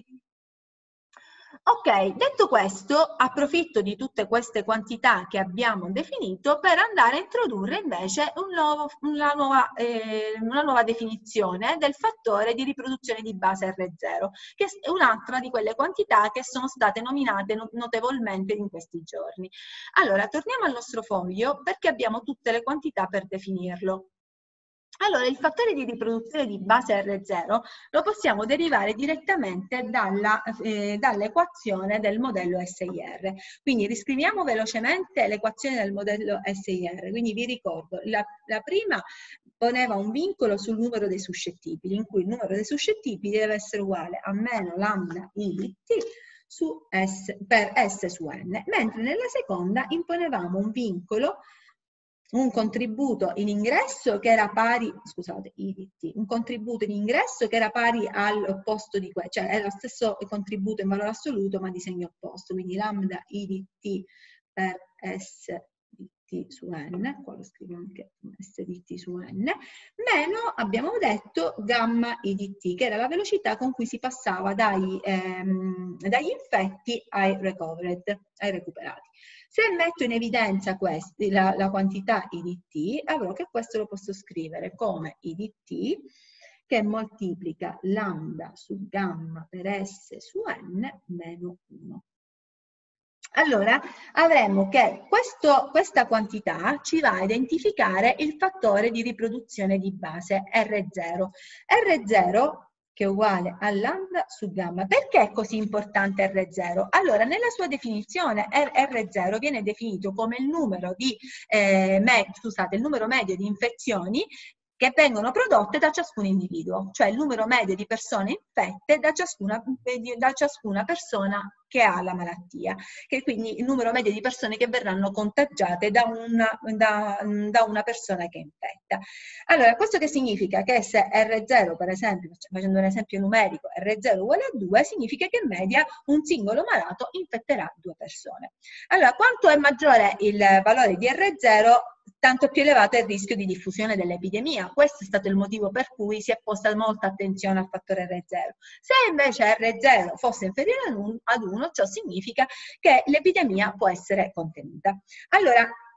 Ok, detto questo, approfitto di tutte queste quantità che abbiamo definito per andare a introdurre invece un nuovo, una, nuova, eh, una nuova definizione del fattore di riproduzione di base R zero, che è un'altra di quelle quantità che sono state nominate notevolmente in questi giorni. Allora, torniamo al nostro foglio perché abbiamo tutte le quantità per definirlo. Allora, il fattore di riproduzione di base R zero lo possiamo derivare direttamente dall'equazione eh, dall del modello S I R. Quindi riscriviamo velocemente l'equazione del modello S I R. Quindi vi ricordo, la, la prima poneva un vincolo sul numero dei suscettibili, in cui il numero dei suscettibili deve essere uguale a meno lambda I di T su S, per S su N, mentre nella seconda imponevamo un vincolo, un contributo in ingresso che era pari, scusate, I di T, un contributo in ingresso che era pari all'opposto di questo, cioè è lo stesso contributo in valore assoluto ma di segno opposto, quindi lambda I di T per S di T su N, qua lo scrivo anche S di T su N, meno, abbiamo detto, gamma I di T, che era la velocità con cui si passava dai, ehm, dagli infetti ai recovered, ai recuperati. Se metto in evidenza questi, la, la quantità I di T, avrò che questo lo posso scrivere come I di T che moltiplica lambda su gamma per S su N meno uno. Allora avremo che questo, questa quantità ci va a identificare il fattore di riproduzione di base R zero. R zero che è uguale a lambda su gamma. Perché è così importante R zero? Allora, nella sua definizione R zero viene definito come il numero di, eh, me, scusate, il numero medio di infezioni che vengono prodotte da ciascun individuo, cioè il numero medio di persone infette da ciascuna, da ciascuna persona che ha la malattia, che quindi il numero medio di persone che verranno contagiate da una, da, da una persona che è infetta. Allora, questo che significa? Che se R zero, per esempio, facendo un esempio numerico, R zero uguale a due, significa che in media un singolo malato infetterà due persone. Allora, quanto è maggiore il valore di R zero, tanto più elevato è il rischio di diffusione dell'epidemia. Questo è stato il motivo per cui si è posta molta attenzione al fattore R zero. Se invece R zero fosse inferiore ad uno, ciò significa che l'epidemia può essere contenuta. Allora,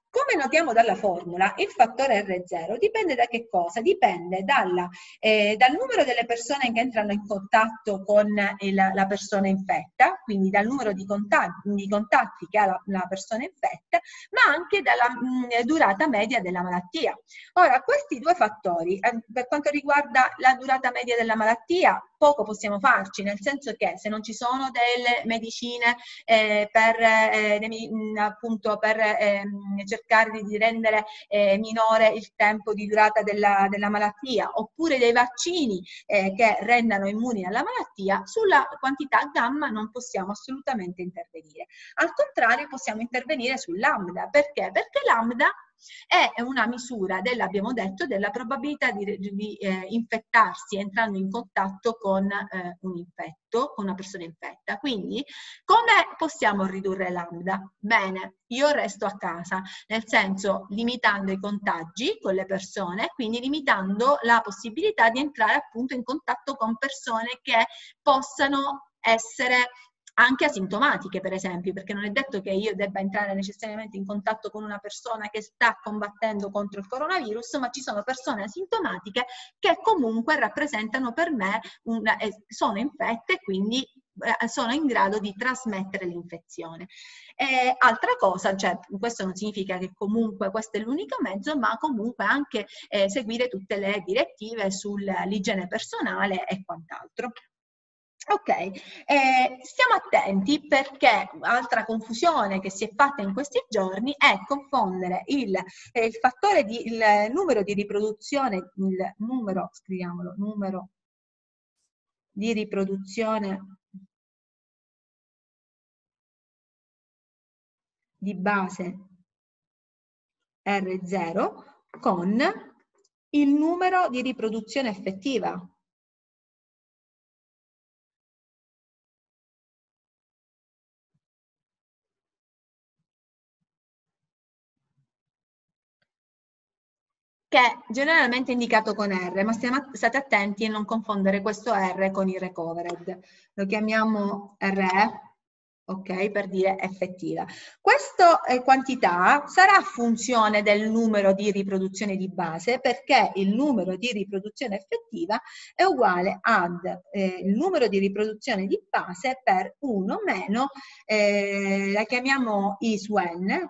Come notiamo dalla formula, il fattore erre zero dipende da che cosa? Dipende dalla, eh, dal numero delle persone che entrano in contatto con il, la persona infetta, quindi dal numero di contatti, di contatti che ha la, la persona infetta, ma anche dalla mh, durata media della malattia. Ora, questi due fattori, eh, per quanto riguarda la durata media della malattia, poco possiamo farci, nel senso che se non ci sono delle medicine eh, per, eh, appunto, per eh, cercare di rendere eh, minore il tempo di durata della, della malattia, oppure dei vaccini eh, che rendano immuni alla malattia, sulla quantità gamma non possiamo assolutamente intervenire. Al contrario, possiamo intervenire sul lambda. Perché? Perché lambda è una misura della, abbiamo detto, della probabilità di, di eh, infettarsi entrando in contatto con eh, un infetto, con una persona infetta. Quindi, come possiamo ridurre lambda? Bene, io resto a casa, nel senso limitando i contagi con le persone, quindi limitando la possibilità di entrare appunto in contatto con persone che possano essere anche asintomatiche, per esempio, perché non è detto che io debba entrare necessariamente in contatto con una persona che sta combattendo contro il coronavirus, ma ci sono persone asintomatiche che comunque rappresentano per me, una, eh, sono infette, quindi eh, sono in grado di trasmettere l'infezione. Eh, altra cosa, cioè, questo non significa che comunque questo è l'unico mezzo, ma comunque anche eh, seguire tutte le direttive sull'igiene personale e quant'altro. Ok, eh, stiamo attenti perché altra confusione che si è fatta in questi giorni è confondere il, eh, il fattore di, il numero di riproduzione, il numero, scriviamolo, numero di riproduzione di base erre zero con il numero di riproduzione effettiva. Che è generalmente indicato con R, ma stiamo, state attenti a non confondere questo R con il recovered. Lo chiamiamo R E, ok, per dire effettiva. Questa eh, quantità sarà funzione del numero di riproduzione di base, perché il numero di riproduzione effettiva è uguale ad eh, il numero di riproduzione di base per uno meno, eh, la chiamiamo I su N,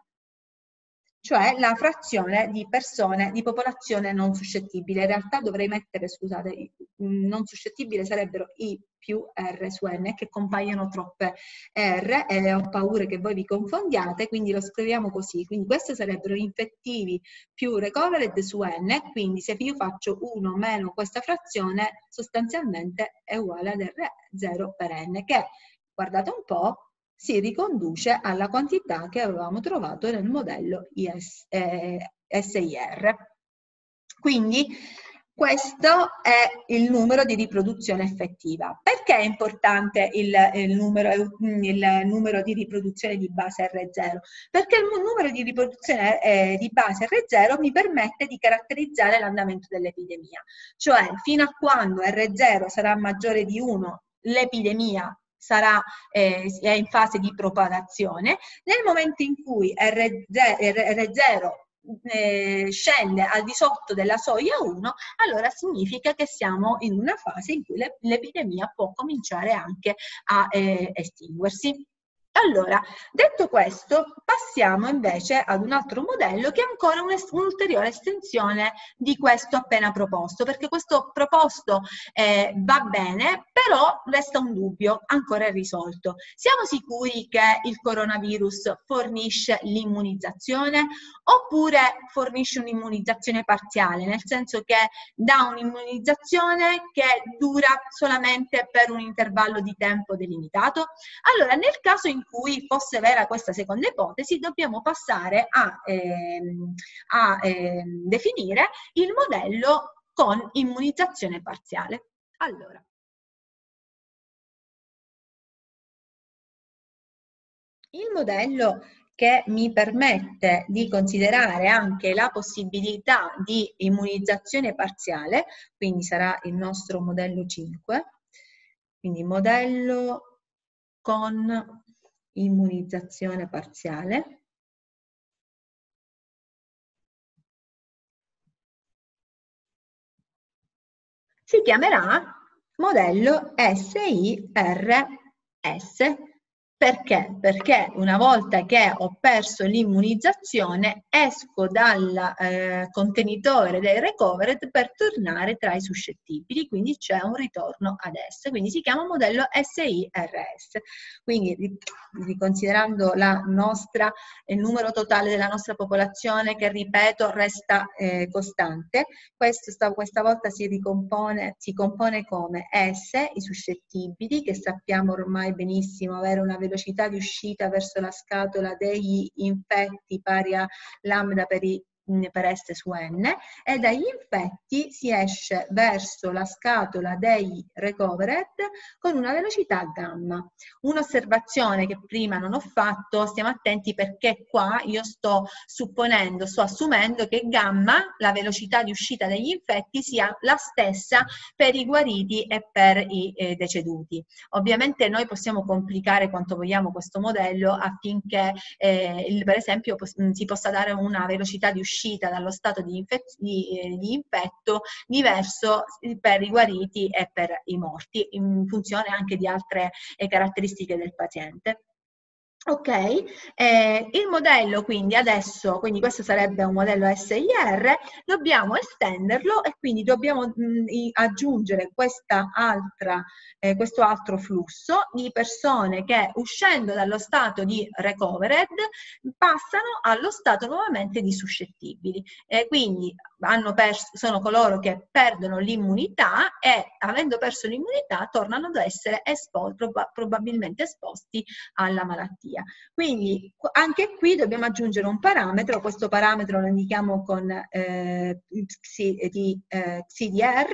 cioè la frazione di persone, di popolazione non suscettibile. In realtà dovrei mettere, scusate, non suscettibile sarebbero I più R su N, che compaiono troppe R e ho paura che voi vi confondiate, quindi lo scriviamo così. Quindi questi sarebbero infettivi più recovered su N, quindi se io faccio uno meno questa frazione, sostanzialmente è uguale ad R zero per N, che, guardate un po', si riconduce alla quantità che avevamo trovato nel modello I S, eh, S I R. Quindi questo è il numero di riproduzione effettiva. Perché è importante il, il, numero, il numero di riproduzione di base erre zero? Perché il numero di riproduzione eh, di base erre zero mi permette di caratterizzare l'andamento dell'epidemia. Cioè, fino a quando erre zero sarà maggiore di uno, l'epidemia sarà eh, è in fase di propagazione. Nel momento in cui erre zero eh, scende al di sotto della soglia uno, allora significa che siamo in una fase in cui l'epidemia può cominciare anche a eh, estinguersi. Allora, detto questo, passiamo invece ad un altro modello che è ancora un'ulteriore estensione di questo appena proposto, perché questo proposto eh, va bene, però resta un dubbio ancora irrisolto. Siamo sicuri che il coronavirus fornisce l'immunizzazione oppure fornisce un'immunizzazione parziale, nel senso che dà un'immunizzazione che dura solamente per un intervallo di tempo delimitato? Allora, nel caso in cui fosse vera questa seconda ipotesi, dobbiamo passare a, ehm, a ehm, definire il modello con immunizzazione parziale. Allora, il modello che mi permette di considerare anche la possibilità di immunizzazione parziale, quindi sarà il nostro modello cinque, quindi modello con immunizzazione parziale. si chiamerà modello S I R S. Perché? Perché una volta che ho perso l'immunizzazione esco dal eh, contenitore dei recovered per tornare tra i suscettibili, quindi c'è un ritorno ad S, quindi si chiama modello S I R S. Quindi riconsiderando la nostra, il numero totale della nostra popolazione che, ripeto, resta eh, costante, questo sta, questa volta si ricompone, si compone come S, i suscettibili, che sappiamo ormai benissimo avere una velocità di uscita verso la scatola degli infetti pari a lambda per i per S su N, e dagli infetti si esce verso la scatola dei recovered con una velocità gamma. Un'osservazione che prima non ho fatto, stiamo attenti perché qua io sto supponendo, sto assumendo che gamma, la velocità di uscita degli infetti, sia la stessa per i guariti e per i eh, deceduti. Ovviamente noi possiamo complicare quanto vogliamo questo modello affinché eh, il, per esempio si possa dare una velocità di uscita dallo stato di, di, eh, di infetto diverso per i guariti e per i morti, in funzione anche di altre eh, caratteristiche del paziente. Ok, eh, il modello quindi adesso, quindi questo sarebbe un modello S I R, dobbiamo estenderlo e quindi dobbiamo mh, aggiungere questa altra, eh, questo altro flusso di persone che uscendo dallo stato di recovered passano allo stato nuovamente di suscettibili. Eh, quindi hanno perso, sono coloro che perdono l'immunità e avendo perso l'immunità tornano ad essere esposti, prob probabilmente esposti alla malattia. Quindi anche qui dobbiamo aggiungere un parametro, questo parametro lo indichiamo con eh, di, eh, C D R,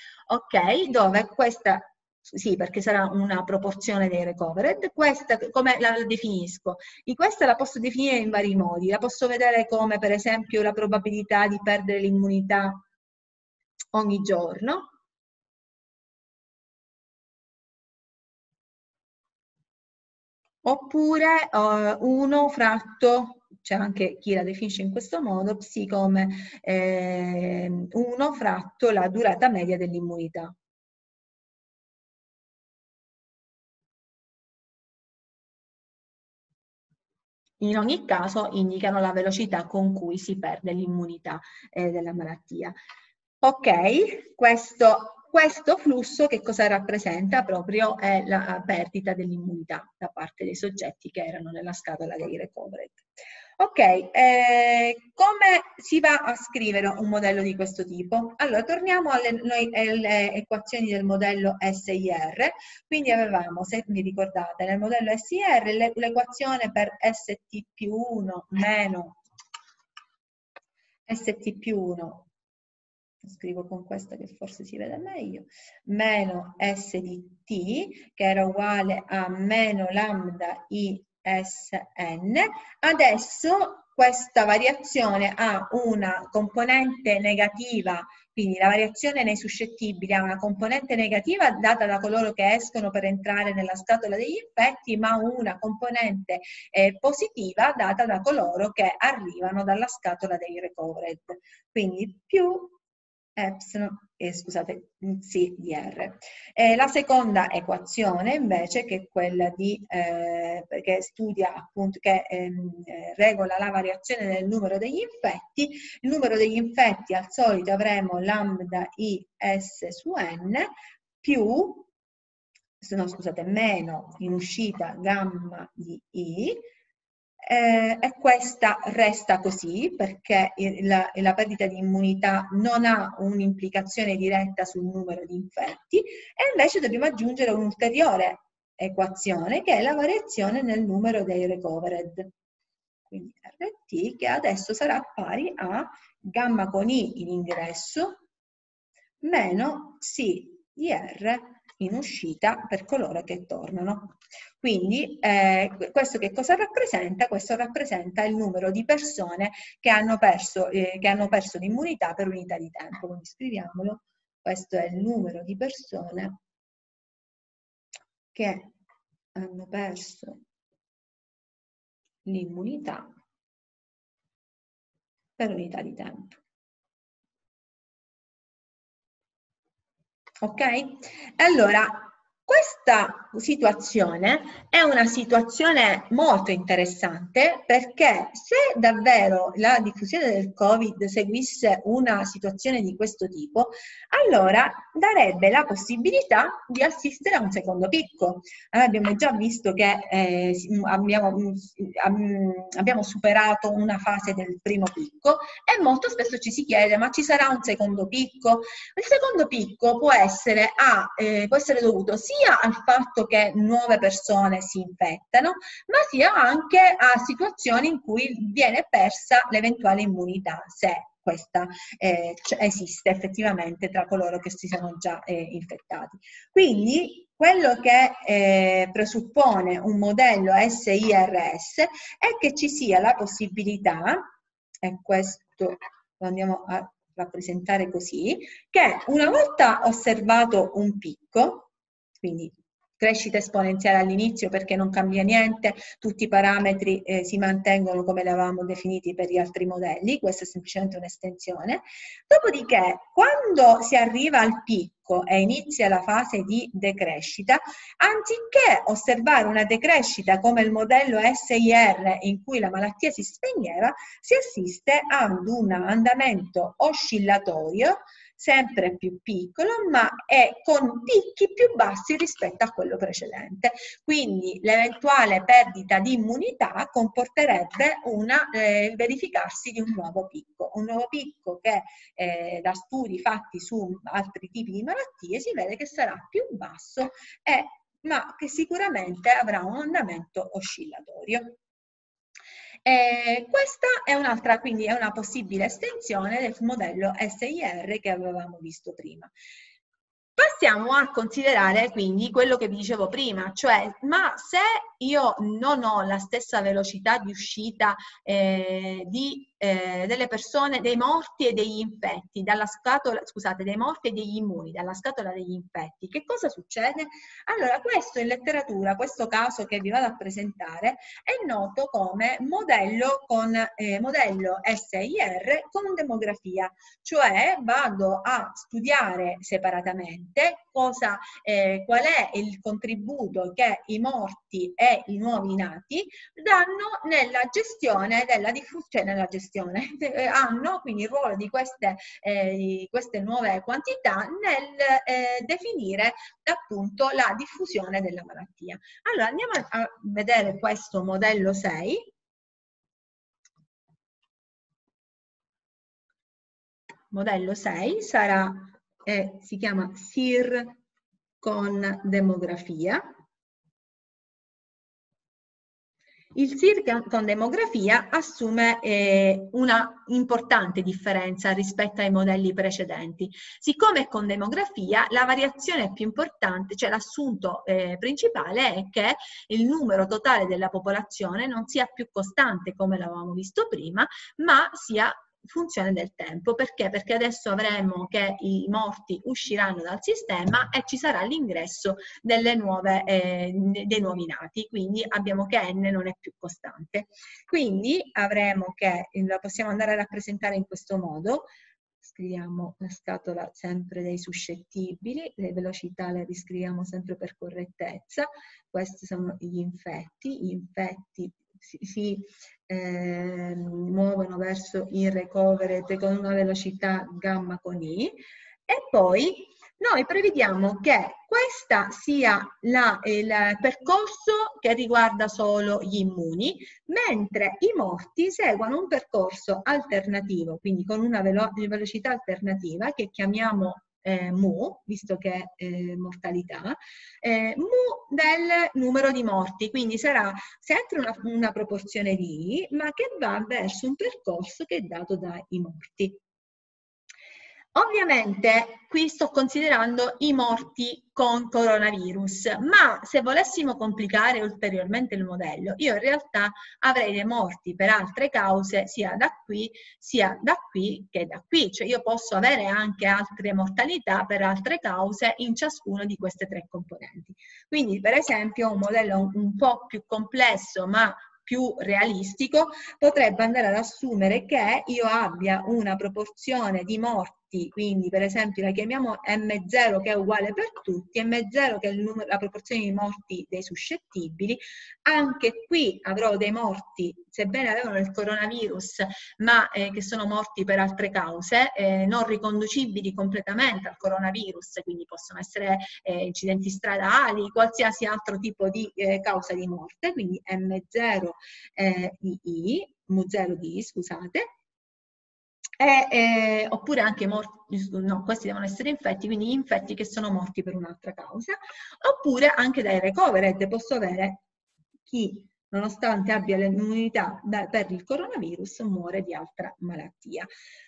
ok, dove questa, sì, perché sarà una proporzione dei recovered, questa come la definisco? E questa la posso definire in vari modi, la posso vedere come per esempio la probabilità di perdere l'immunità ogni giorno, oppure uno uh, fratto, c'è anche chi la definisce in questo modo, psi come eh, uno fratto la durata media dell'immunità. In ogni caso indicano la velocità con cui si perde l'immunità eh, della malattia. Ok, questo, questo flusso che cosa rappresenta? Proprio è la perdita dell'immunità da parte dei soggetti che erano nella scatola dei recovered. Ok, eh, come si va a scrivere un modello di questo tipo? Allora, torniamo alle, noi, alle equazioni del modello S I R. Quindi avevamo, se vi ricordate, nel modello S I R l'equazione per S T più uno meno S T più uno, scrivo con questa che forse si vede meglio, meno S di T, che era uguale a meno lambda I S N. Adesso questa variazione ha una componente negativa, quindi la variazione nei suscettibili ha una componente negativa data da coloro che escono per entrare nella scatola degli infetti, ma una componente eh, positiva data da coloro che arrivano dalla scatola dei recovered. Quindi più epsilon, eh, scusate, C di R. Eh, la seconda equazione invece, che è quella di, eh, che studia appunto, che ehm, regola la variazione del numero degli infetti, il numero degli infetti al solito avremo lambda I S su N più, no scusate, meno in uscita gamma di I, Eh, e questa resta così perché la, la perdita di immunità non ha un'implicazione diretta sul numero di infetti, e invece dobbiamo aggiungere un'ulteriore equazione che è la variazione nel numero dei recovered. Quindi R T che adesso sarà pari a gamma con I in ingresso meno C di R in uscita per coloro che tornano. Quindi eh, questo che cosa rappresenta? Questo rappresenta il numero di persone che hanno perso, eh, che hanno perso l'immunità per unità di tempo. Quindi scriviamolo, questo è il numero di persone che hanno perso l'immunità per unità di tempo. Ok? Allora, questa situazione è una situazione molto interessante, perché se davvero la diffusione del Covid seguisse una situazione di questo tipo, allora darebbe la possibilità di assistere a un secondo picco. Allora, abbiamo già visto che eh, abbiamo, abbiamo superato una fase del primo picco e molto spesso ci si chiede: ma ci sarà un secondo picco? Il secondo picco può essere, a, eh, può essere dovuto sia al fatto che nuove persone si infettano, ma sia anche a situazioni in cui viene persa l'eventuale immunità, se questa eh, esiste effettivamente tra coloro che si sono già eh, infettati. Quindi quello che eh, presuppone un modello S I R S è che ci sia la possibilità, e questo lo andiamo a rappresentare così, che una volta osservato un picco, quindi crescita esponenziale all'inizio perché non cambia niente, tutti i parametri eh, si mantengono come li avevamo definiti per gli altri modelli, questa è semplicemente un'estensione. Dopodiché, quando si arriva al picco e inizia la fase di decrescita, anziché osservare una decrescita come il modello S I R in cui la malattia si spegneva, si assiste ad un andamento oscillatorio sempre più piccolo, ma è con picchi più bassi rispetto a quello precedente. Quindi l'eventuale perdita di immunità comporterebbe una, eh, il verificarsi di un nuovo picco. Un nuovo picco che eh, da studi fatti su altri tipi di malattie si vede che sarà più basso, e, ma che sicuramente avrà un andamento oscillatorio. Eh, questa è un'altra, quindi è una possibile estensione del modello S I R che avevamo visto prima. Passiamo a considerare quindi quello che vi dicevo prima, cioè, ma se io non ho la stessa velocità di uscita eh, di, eh, delle persone, dei morti e degli infetti, dalla scatola, scusate, dei morti e degli immuni, dalla scatola degli infetti, che cosa succede? Allora, questo in letteratura, questo caso che vi vado a presentare, è noto come modello, con, eh, modello S I R con demografia, cioè vado a studiare separatamente cosa, eh, qual è il contributo che i morti e i nuovi nati danno nella gestione della diffusione, nella gestione, eh, hanno quindi il ruolo di queste, eh, di queste nuove quantità nel eh, definire appunto la diffusione della malattia. Allora andiamo a, a vedere questo modello sei. Modello sei sarà, eh, si chiama S I R con demografia. Il S I R con demografia assume eh, una importante differenza rispetto ai modelli precedenti. Siccome con demografia la variazione più importante, cioè l'assunto eh, principale è che il numero totale della popolazione non sia più costante come l'avevamo visto prima, ma sia funzione del tempo. Perché? Perché adesso avremo che i morti usciranno dal sistema e ci sarà l'ingresso delle nuove, eh, dei nuovi nati, quindi abbiamo che n non è più costante. Quindi avremo che, la possiamo andare a rappresentare in questo modo. Scriviamo la scatola sempre dei suscettibili, le velocità le riscriviamo sempre per correttezza. Questi sono gli infetti, gli infetti si, si eh, muovono verso il recovered con una velocità gamma con I, e poi noi prevediamo che questa sia la, il percorso che riguarda solo gli immuni, mentre i morti seguono un percorso alternativo, quindi con una velo velocità alternativa che chiamiamo Eh, mu, visto che è eh, mortalità, eh, mu del numero di morti, quindi sarà sempre una, una proporzione di I, ma che va verso un percorso che è dato dai morti. Ovviamente qui sto considerando i morti con coronavirus, ma se volessimo complicare ulteriormente il modello, io in realtà avrei dei morti per altre cause sia da qui sia da qui che da qui, cioè io posso avere anche altre mortalità per altre cause in ciascuno di queste tre componenti. Quindi per esempio un modello un, un po' più complesso ma più realistico potrebbe andare ad assumere che io abbia una proporzione di morti morti, quindi per esempio la chiamiamo M zero che è uguale per tutti, M zero che è il numero, la proporzione di morti dei suscettibili, anche qui avrò dei morti, sebbene avevano il coronavirus, ma eh, che sono morti per altre cause, eh, non riconducibili completamente al coronavirus, quindi possono essere eh, incidenti stradali, qualsiasi altro tipo di eh, causa di morte, quindi M zero eh, I I, M zero D I, scusate, E, eh, oppure anche morti, no, questi devono essere infetti, quindi infetti che sono morti per un'altra causa, oppure anche dai recovered posso avere chi, nonostante abbia l'immunità per il coronavirus, muore di altra malattia.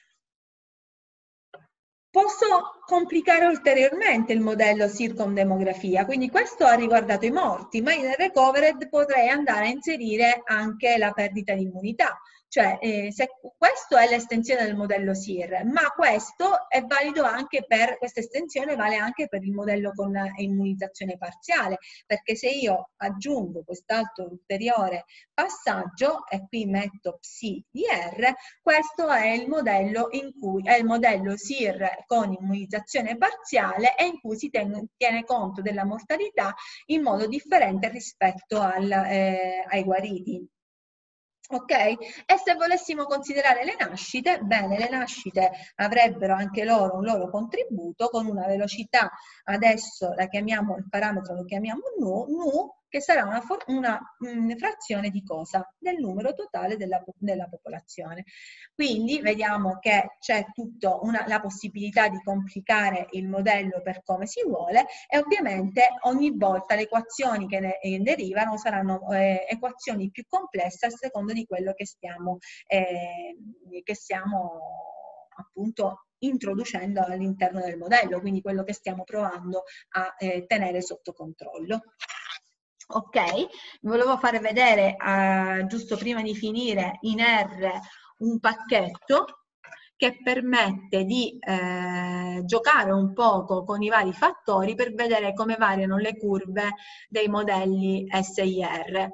Posso complicare ulteriormente il modello circumdemografia, quindi questo ha riguardato i morti, ma in recovered potrei andare a inserire anche la perdita di immunità. Cioè, eh, se questo è l'estensione del modello S I R, ma questo è valido anche per, questa estensione vale anche per il modello con immunizzazione parziale, perché se io aggiungo quest'altro ulteriore passaggio, e qui metto P S I D R, questo è il modello in cui è il modello S I R con immunizzazione parziale e in cui si tiene, tiene conto della mortalità in modo differente rispetto al, eh, ai guariti. Ok? E se volessimo considerare le nascite, bene, le nascite avrebbero anche loro un loro contributo con una velocità, adesso la chiamiamo, il parametro lo chiamiamo nu, nu che sarà una, una mh, frazione di cosa? Del numero totale della, della popolazione. Quindi vediamo che c'è tutta la possibilità di complicare il modello per come si vuole e ovviamente ogni volta le equazioni che ne derivano saranno eh, equazioni più complesse a seconda di quello che stiamo, eh, che stiamo appunto introducendo all'interno del modello, quindi quello che stiamo provando a eh, tenere sotto controllo. Ok, volevo fare vedere uh, giusto prima di finire in R un pacchetto che permette di eh, giocare un poco con i vari fattori per vedere come variano le curve dei modelli S I R.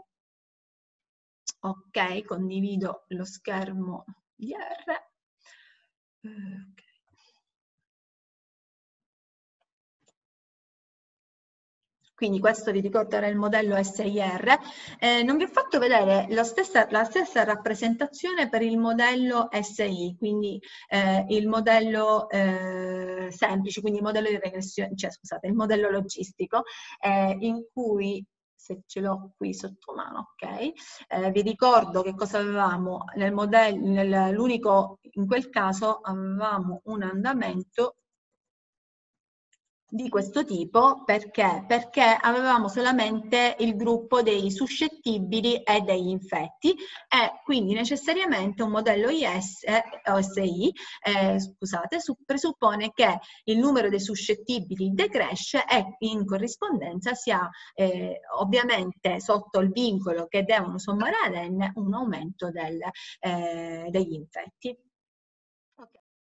Ok, condivido lo schermo di R. Okay. Quindi questo vi ricordo era il modello S I R. Eh, non vi ho fatto vedere la stessa, la stessa rappresentazione per il modello S I, quindi eh, il modello eh, semplice, quindi il modello di regressione, cioè scusate, il modello logistico, eh, in cui se ce l'ho qui sotto mano, ok? Eh, vi ricordo che cosa avevamo nel modello, nell'unico, in quel caso avevamo un andamento di questo tipo, perché? Perché avevamo solamente il gruppo dei suscettibili e degli infetti e quindi necessariamente un modello I S o S I eh, scusate, presuppone che il numero dei suscettibili decresce e in corrispondenza si ha eh, ovviamente sotto il vincolo che devono sommare ad n un aumento del, eh, degli infetti. Okay.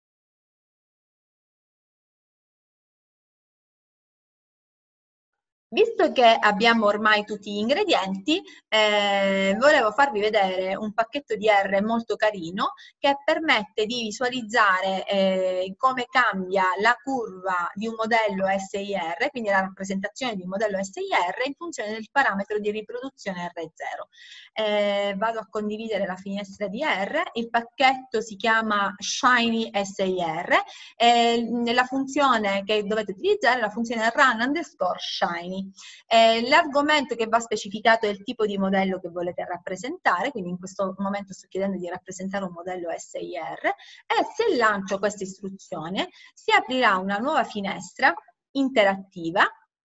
Visto che abbiamo ormai tutti gli ingredienti, eh, volevo farvi vedere un pacchetto di R molto carino che permette di visualizzare eh, come cambia la curva di un modello S I R, quindi la rappresentazione di un modello S I R in funzione del parametro di riproduzione R zero. Eh, vado a condividere la finestra di R, il pacchetto si chiama Shiny S I R e la funzione che dovete utilizzare è la funzione run underscore shiny. Eh, l'argomento che va specificato è il tipo di modello che volete rappresentare, quindi in questo momento sto chiedendo di rappresentare un modello S I R e se lancio questa istruzione si aprirà una nuova finestra interattiva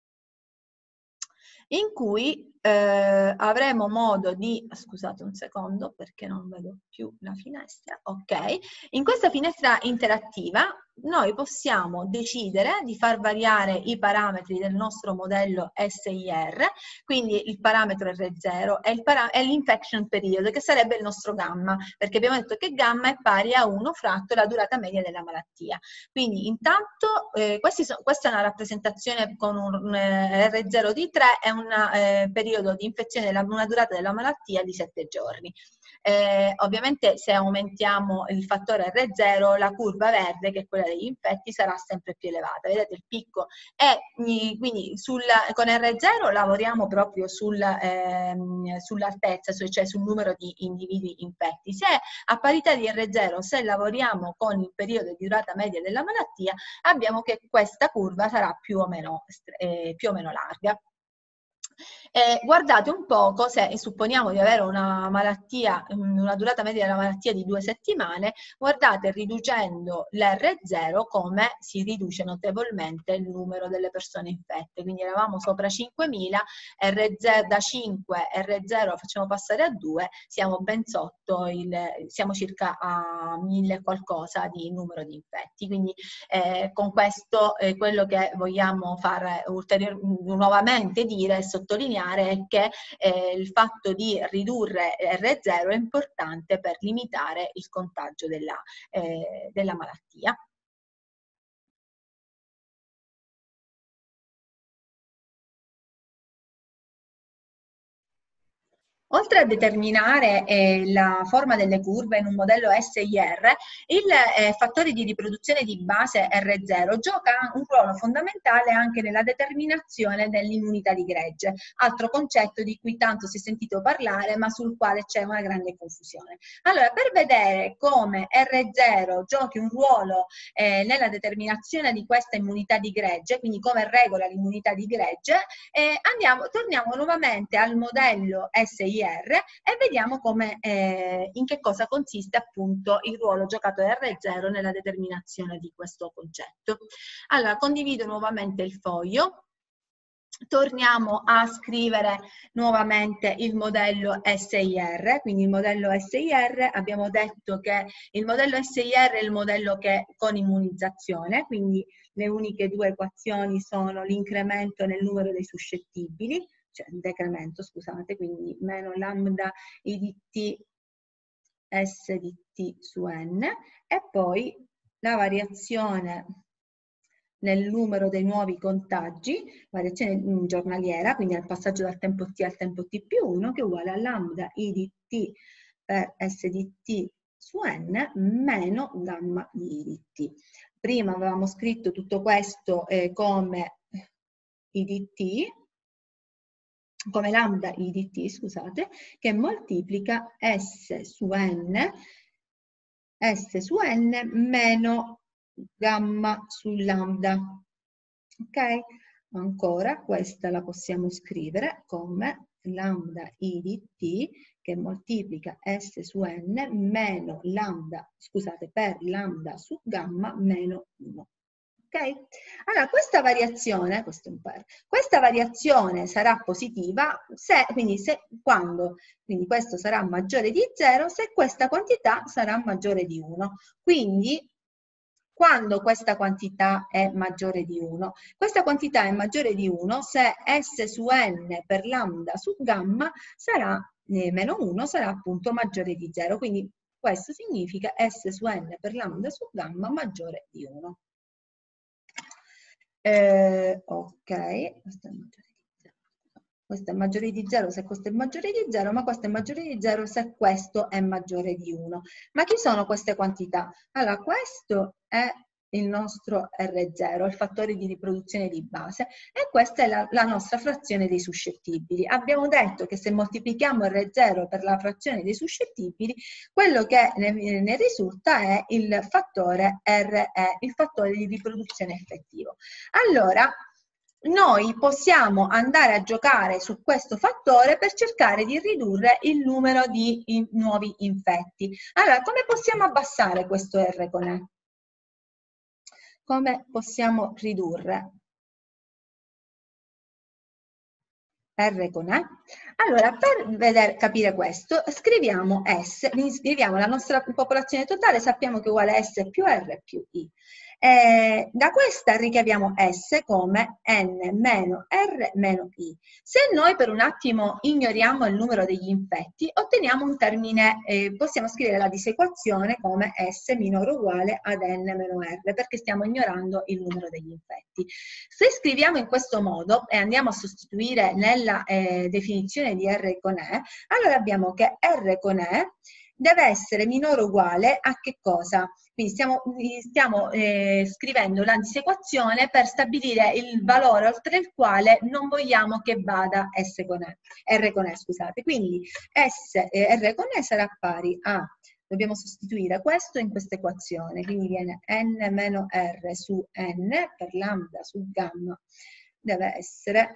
in cui eh, avremo modo di, scusate un secondo perché non vedo più la finestra, ok, in questa finestra interattiva noi possiamo decidere di far variare i parametri del nostro modello S I R, quindi il parametro R zero e l'infection period, che sarebbe il nostro gamma, perché abbiamo detto che gamma è pari a uno fratto la durata media della malattia. Quindi intanto eh, questi so, questa è una rappresentazione con un eh, R zero D tre e un eh, periodo periodo di infezione, della, una durata della malattia di sette giorni. Eh, ovviamente se aumentiamo il fattore erre zero, la curva verde, che è quella degli infetti, sarà sempre più elevata. Vedete il picco? E quindi sul, con erre zero lavoriamo proprio sul, ehm, sull'altezza, cioè sul numero di individui infetti. Se a parità di erre zero, se lavoriamo con il periodo di durata media della malattia, abbiamo che questa curva sarà più o meno, eh, più o meno larga. Eh, guardate un poco, se supponiamo di avere una malattia, una durata media della malattia di due settimane, guardate riducendo l'erre zero come si riduce notevolmente il numero delle persone infette. Quindi eravamo sopra cinquemila, erre zero, da cinque erre zero facciamo passare a due, siamo ben sotto, il, siamo circa a mille qualcosa di numero di infetti. Quindi eh, con questo eh, quello che vogliamo fare ulteriormente, nuovamente dire e sottolineare è che eh, il fatto di ridurre erre zero è importante per limitare il contagio della, eh, della malattia. Oltre a determinare eh, la forma delle curve in un modello esse i erre, il eh, fattore di riproduzione di base erre zero gioca un ruolo fondamentale anche nella determinazione dell'immunità di gregge, altro concetto di cui tanto si è sentito parlare ma sul quale c'è una grande confusione. Allora, per vedere come erre zero giochi un ruolo eh, nella determinazione di questa immunità di gregge, quindi come regola l'immunità di gregge, eh, andiamo, torniamo nuovamente al modello esse i erre e vediamo come, eh, in che cosa consiste appunto il ruolo giocato da erre zero nella determinazione di questo concetto. Allora, condivido nuovamente il foglio. Torniamo a scrivere nuovamente il modello esse i erre, quindi il modello esse i erre, abbiamo detto che il modello esse i erre è il modello che con immunizzazione, quindi le uniche due equazioni sono l'incremento nel numero dei suscettibili, cioè il decremento, scusate, quindi meno lambda I di T S di T su N, e poi la variazione nel numero dei nuovi contagi, variazione giornaliera, quindi al passaggio dal tempo T al tempo T più uno, che è uguale a lambda I di T per S di T su N meno gamma di I di T. Prima avevamo scritto tutto questo eh, come I di T, come lambda I di T, scusate, che moltiplica S su N, S su N meno gamma su lambda. Ok? Ancora, questa la possiamo scrivere come lambda I di T che moltiplica S su N meno lambda, scusate, per lambda su gamma meno uno. Ok? Allora, questa variazione, questo è un per, questa variazione sarà positiva se, quindi se, quando, quindi questo sarà maggiore di zero se questa quantità sarà maggiore di uno. Quindi, quando questa quantità è maggiore di uno? Questa quantità è maggiore di uno se S su N per lambda su gamma sarà, eh, meno uno, sarà appunto maggiore di zero. Quindi questo significa S su N per lambda su gamma maggiore di uno. Eh, ok, questo è maggiore di zero. Questo è maggiore di zero se questo è maggiore di zero, ma questo è maggiore di zero se questo è maggiore di uno. Ma chi sono queste quantità? Allora, questo è il nostro erre zero, il fattore di riproduzione di base, e questa è la, la nostra frazione dei suscettibili. Abbiamo detto che se moltiplichiamo erre zero per la frazione dei suscettibili, quello che ne, ne risulta è il fattore erre E, il fattore di riproduzione effettivo. Allora, noi possiamo andare a giocare su questo fattore per cercare di ridurre il numero di in, nuovi infetti. Allora, come possiamo abbassare questo R con E? Come possiamo ridurre R con E? Allora, per vedere, capire questo, scriviamo S, scriviamo la nostra popolazione totale, sappiamo che è uguale a S più R più I. Eh, da questa ricaviamo S come N meno R meno I. Se noi per un attimo ignoriamo il numero degli infetti, otteniamo un termine, eh, possiamo scrivere la disequazione come S minore o uguale ad N meno R, perché stiamo ignorando il numero degli infetti. Se scriviamo in questo modo e andiamo a sostituire nella eh, definizione di R con E, allora abbiamo che R con E deve essere minore o uguale a che cosa? Quindi stiamo, stiamo eh, scrivendo la disequazione per stabilire il valore oltre il quale non vogliamo che vada S con E, R con E, scusate. Quindi S, eh, R con E sarà pari a, dobbiamo sostituire questo in questa equazione, quindi viene N meno R su N per lambda su gamma, deve essere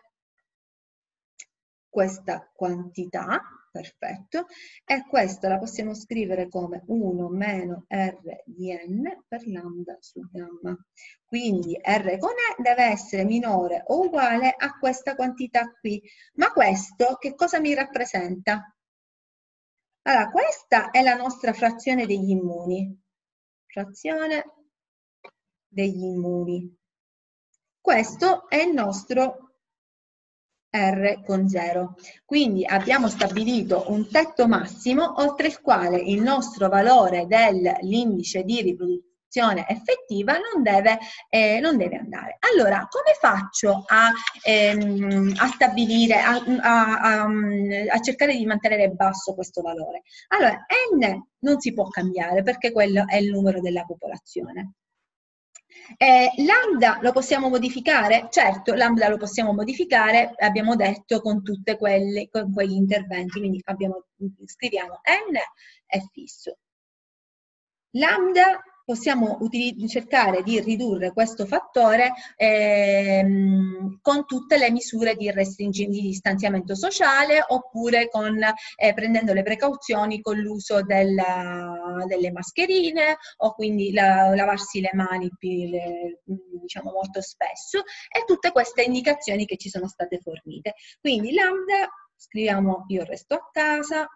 questa quantità, perfetto, e questa la possiamo scrivere come uno meno R di N per lambda su gamma. Quindi R con E deve essere minore o uguale a questa quantità qui. Ma questo che cosa mi rappresenta? Allora, questa è la nostra frazione degli immuni. Frazione degli immuni. Questo è il nostro R con zero. Quindi abbiamo stabilito un tetto massimo oltre il quale il nostro valore dell'indice di riproduzione effettiva non deve, eh, non deve andare. Allora, come faccio a, ehm, a stabilire, a, a, a, a cercare di mantenere basso questo valore? Allora, N non si può cambiare perché quello è il numero della popolazione. Eh, lambda lo possiamo modificare? Certo, lambda lo possiamo modificare, abbiamo detto, con tutti quegli interventi, quindi abbiamo, scriviamo n è fisso. Lambda possiamo cercare di ridurre questo fattore ehm, con tutte le misure di, di distanziamento sociale oppure con, eh, prendendo le precauzioni con l'uso delle mascherine o quindi la, lavarsi le mani le, diciamo molto spesso e tutte queste indicazioni che ci sono state fornite. Quindi lambda, scriviamo io resto a casa,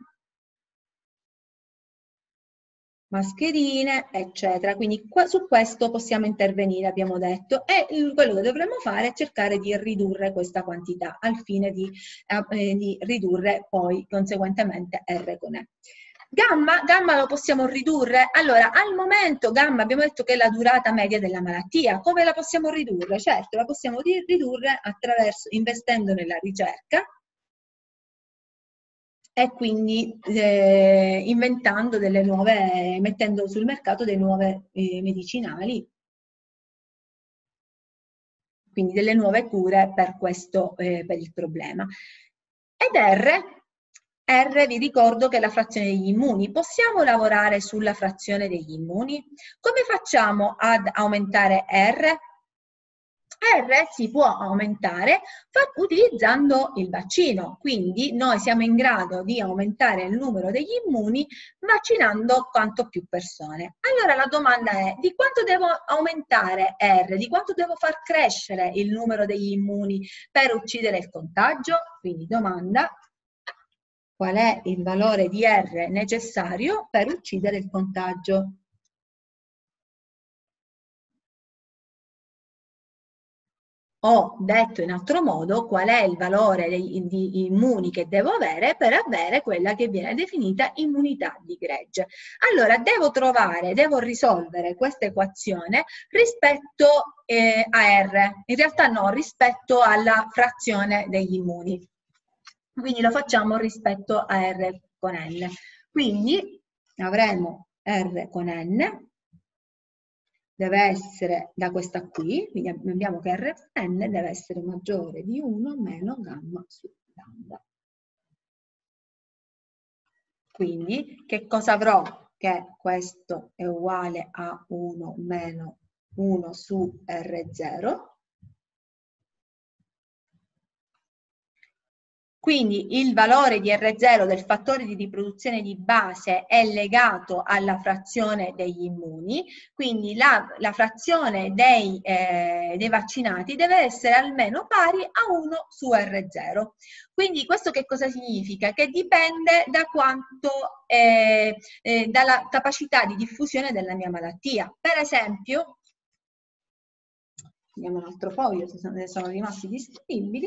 mascherine, eccetera. Quindi qua, su questo possiamo intervenire, abbiamo detto, e quello che dovremmo fare è cercare di ridurre questa quantità al fine di, eh, di ridurre poi conseguentemente R con E. Gamma, gamma lo possiamo ridurre? Allora, al momento gamma abbiamo detto che è la durata media della malattia. Come la possiamo ridurre? Certo, la possiamo ridurre attraverso, investendo nella ricerca, e quindi eh, inventando delle nuove, mettendo sul mercato dei nuovi eh, medicinali, quindi delle nuove cure per questo, eh, per il problema. Ed R, R vi ricordo che è la frazione degli immuni. Possiamo lavorare sulla frazione degli immuni? Come facciamo ad aumentare R? R si può aumentare utilizzando il vaccino, quindi noi siamo in grado di aumentare il numero degli immuni vaccinando quanto più persone. Allora la domanda è: di quanto devo aumentare R? Di quanto devo far crescere il numero degli immuni per uccidere il contagio? Quindi domanda: qual è il valore di R necessario per uccidere il contagio? O, detto in altro modo, qual è il valore di, di immuni che devo avere per avere quella che viene definita immunità di gregge. Allora, devo trovare, devo risolvere questa equazione rispetto eh, a R, in realtà no, rispetto alla frazione degli immuni. Quindi lo facciamo rispetto a R con N. Quindi avremo R con N, deve essere da questa qui, quindi abbiamo che R con N deve essere maggiore di uno meno gamma su lambda. Quindi che cosa avrò? Che questo è uguale a uno meno uno su R zero. Quindi il valore di R zero del fattore di riproduzione di base è legato alla frazione degli immuni, quindi la, la frazione dei, eh, dei vaccinati deve essere almeno pari a uno su R zero. Quindi questo che cosa significa? Che dipende da quanto, eh, eh, dalla capacità di diffusione della mia malattia. Per esempio, Vediamo un altro foglio se ne sono rimasti disponibili.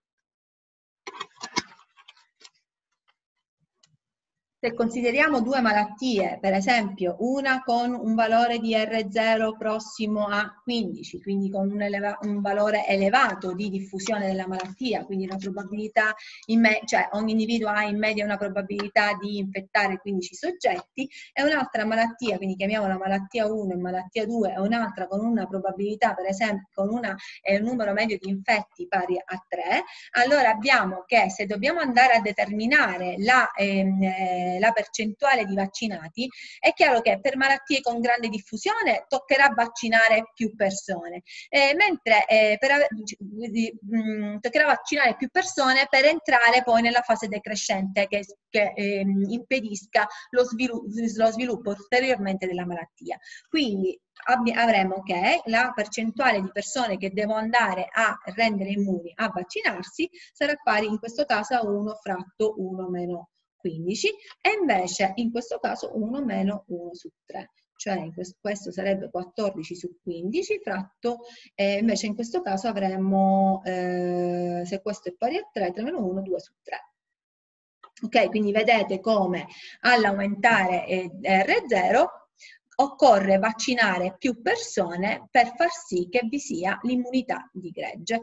Se consideriamo due malattie, per esempio una con un valore di R zero prossimo a quindici, quindi con un, un valore elevato di diffusione della malattia, quindi una probabilità, in me cioè ogni individuo ha in media una probabilità di infettare quindici soggetti, e un'altra malattia, quindi chiamiamola malattia uno e malattia due, e un'altra con una probabilità, per esempio, con una, eh, un numero medio di infetti pari a tre, allora abbiamo che se dobbiamo andare a determinare la ehm, la percentuale di vaccinati, è chiaro che per malattie con grande diffusione toccherà vaccinare più persone, eh, mentre eh, per, mh, toccherà vaccinare più persone per entrare poi nella fase decrescente che, che eh, impedisca lo sviluppo, lo sviluppo ulteriormente della malattia. Quindi avremo che la percentuale di persone che devo andare a rendere immuni a vaccinarsi sarà pari in questo caso a uno fratto uno meno quindici, e invece in questo caso uno meno uno su tre, cioè in questo, questo sarebbe quattordici su quindici fratto, e invece in questo caso avremmo, eh, se questo è pari a tre, tre meno uno, due su tre. Ok, quindi vedete come all'aumentare eh, R zero occorre vaccinare più persone per far sì che vi sia l'immunità di gregge.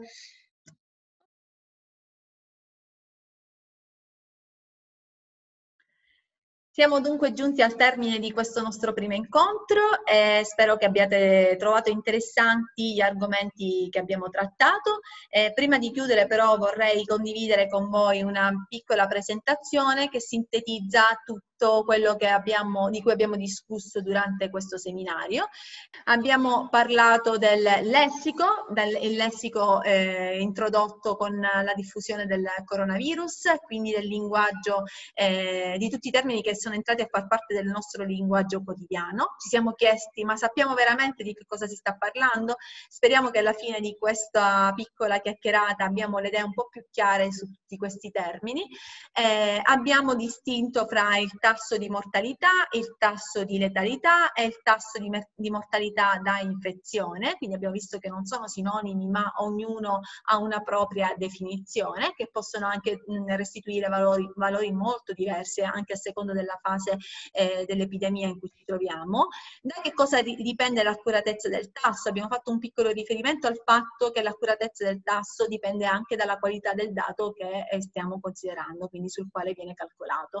Siamo dunque giunti al termine di questo nostro primo incontro e spero che abbiate trovato interessanti gli argomenti che abbiamo trattato. Eh, prima di chiudere però vorrei condividere con voi una piccola presentazione che sintetizza tutto quello che abbiamo, di cui abbiamo discusso durante questo seminario. Abbiamo parlato del lessico, del il lessico eh, introdotto con la diffusione del coronavirus, quindi del linguaggio, eh, di tutti i termini che sono entrati a far parte del nostro linguaggio quotidiano. Ci siamo chiesti, ma sappiamo veramente di che cosa si sta parlando? Speriamo che alla fine di questa piccola chiacchierata abbiamo le idee un po' più chiare su tutti questi termini. Eh, abbiamo distinto fra il tasso di mortalità, il tasso di letalità e il tasso di, di mortalità da infezione, quindi abbiamo visto che non sono sinonimi, ma ognuno ha una propria definizione, che possono anche mh, restituire valori, valori molto diversi anche a seconda della fase eh, dell'epidemia in cui ci troviamo. Da che cosa dipende l'accuratezza del tasso? Abbiamo fatto un piccolo riferimento al fatto che l'accuratezza del tasso dipende anche dalla qualità del dato che eh, stiamo considerando, quindi sul quale viene calcolato.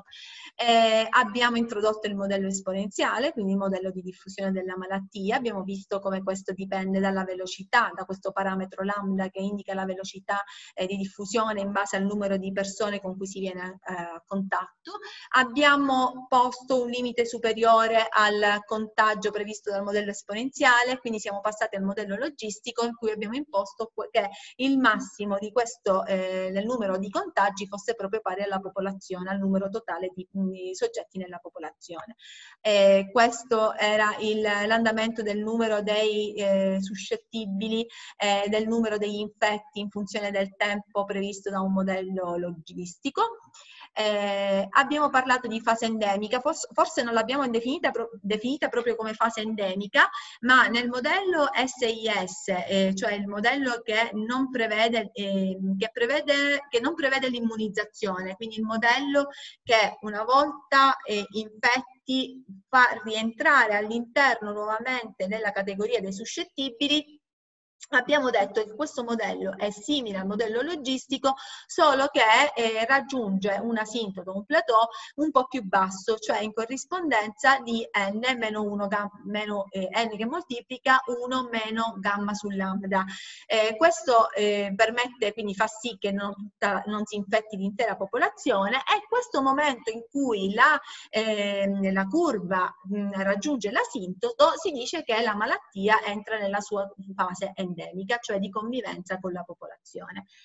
Eh, abbiamo introdotto il modello esponenziale, quindi il modello di diffusione della malattia. Abbiamo visto come questo dipende dalla velocità, da questo parametro lambda che indica la velocità eh, di diffusione in base al numero di persone con cui si viene eh, a contatto. Abbiamo posto un limite superiore al contagio previsto dal modello esponenziale, quindi siamo passati al modello logistico in cui abbiamo imposto che il massimo di questo eh, del numero di contagi fosse proprio pari alla popolazione, al numero totale di, di soggetti nella popolazione. Eh, questo era l'andamento del numero dei eh, suscettibili, eh, del numero degli infetti in funzione del tempo previsto da un modello logistico. Eh, abbiamo parlato di fase endemica, forse, forse non l'abbiamo definita, pro, definita proprio come fase endemica, ma nel modello S I S, eh, cioè il modello che non prevede, eh, che prevede, che non prevede l'immunizzazione, quindi il modello che una volta eh, infetti fa rientrare all'interno nuovamente della categoria dei suscettibili. Abbiamo detto che questo modello è simile al modello logistico, solo che eh, raggiunge un asintoto, un plateau un po' più basso, cioè in corrispondenza di n meno uno meno eh, n che moltiplica uno meno gamma su lambda. Eh, questo eh, permette, quindi fa sì che non, tutta, non si infetti l'intera popolazione, e questo momento in cui la, eh, la curva mh, raggiunge l'asintoto si dice che la malattia entra nella sua fase endemica, cioè di convivenza con la popolazione.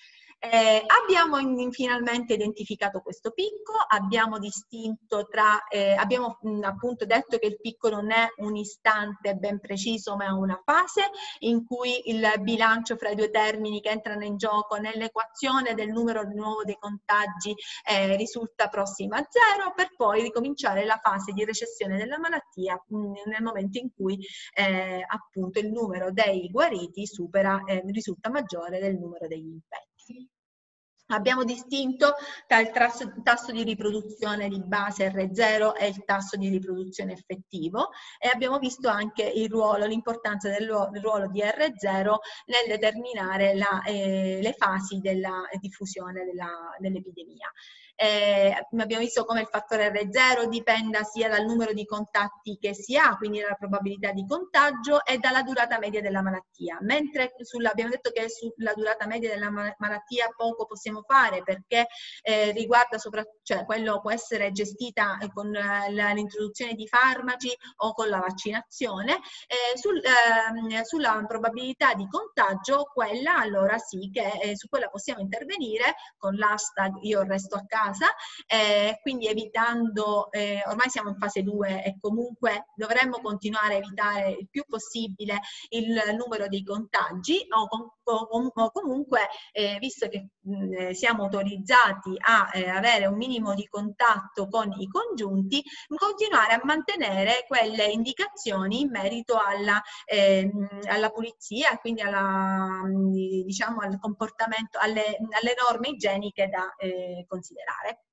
Eh, abbiamo in, finalmente identificato questo picco, abbiamo distinto tra, eh, abbiamo mh, appunto detto che il picco non è un istante ben preciso, ma è una fase in cui il bilancio fra i due termini che entrano in gioco nell'equazione del numero di nuovo dei contagi eh, risulta prossima a zero, per poi ricominciare la fase di recessione della malattia mh, nel momento in cui eh, appunto il numero dei guariti supera, eh, risulta maggiore del numero degli infetti. Abbiamo distinto tra il tasso, tasso di riproduzione di base R zero e il tasso di riproduzione effettivo e abbiamo visto anche il ruolo, l'importanza del, del ruolo di R zero nel determinare la, eh, le fasi della diffusione dell'epidemia. Eh, abbiamo visto come il fattore R zero dipenda sia dal numero di contatti che si ha, quindi dalla probabilità di contagio e dalla durata media della malattia, mentre sulla, abbiamo detto che sulla durata media della malattia poco possiamo fare perché eh, riguarda soprattutto, cioè quello può essere gestita con l'introduzione di farmaci o con la vaccinazione, eh, sul, eh, sulla probabilità di contagio, quella allora sì che eh, su quella possiamo intervenire con l'hashtag io resto a casa, eh, quindi evitando, eh, ormai siamo in fase due e comunque dovremmo continuare a evitare il più possibile il numero dei contagi o, o, o comunque eh, visto che mh, siamo autorizzati a eh, avere un minimo di contatto con i congiunti, continuare a mantenere quelle indicazioni in merito alla, eh, alla pulizia, quindi alla, diciamo, al comportamento, alle, alle norme igieniche da eh, considerare.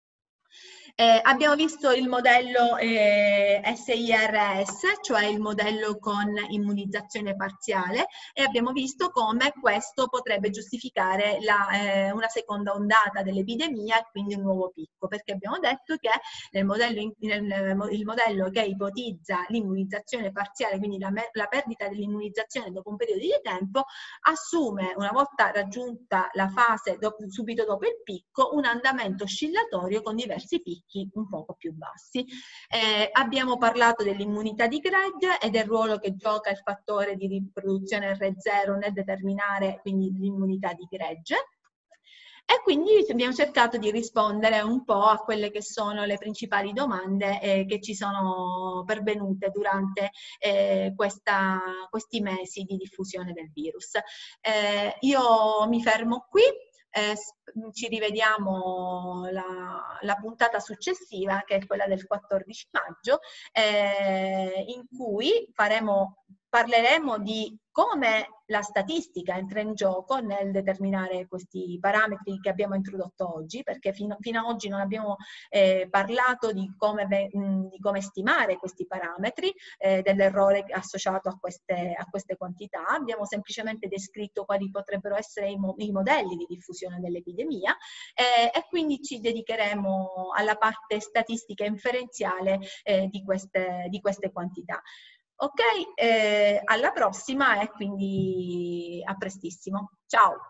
Eh, abbiamo visto il modello eh, S I R S, cioè il modello con immunizzazione parziale, e abbiamo visto come questo potrebbe giustificare la, eh, una seconda ondata dell'epidemia e quindi un nuovo picco, perché abbiamo detto che nel modello, nel, il modello che ipotizza l'immunizzazione parziale, quindi la, la perdita dell'immunizzazione dopo un periodo di tempo, assume, una volta raggiunta la fase dopo, subito dopo il picco, un andamento oscillatorio con diversi picchi un poco più bassi. Eh, abbiamo parlato dell'immunità di gregge e del ruolo che gioca il fattore di riproduzione R zero nel determinare quindi l'immunità di gregge. E quindi abbiamo cercato di rispondere un po' a quelle che sono le principali domande eh, che ci sono pervenute durante eh, questa, questi mesi di diffusione del virus. Eh, io mi fermo qui. Eh, ci rivediamo la, la puntata successiva, che è quella del quattordici maggio, eh, in cui faremo, parleremo di come la statistica entra in gioco nel determinare questi parametri che abbiamo introdotto oggi, perché fino, fino ad oggi non abbiamo eh, parlato di come, mh, di come stimare questi parametri, eh, dell'errore associato a queste, a queste quantità. Abbiamo semplicemente descritto quali potrebbero essere i, mo i modelli di diffusione dell'epidemia eh, e quindi ci dedicheremo alla parte statistica inferenziale eh, di, queste, di queste quantità. Ok, eh, alla prossima e quindi a prestissimo. Ciao!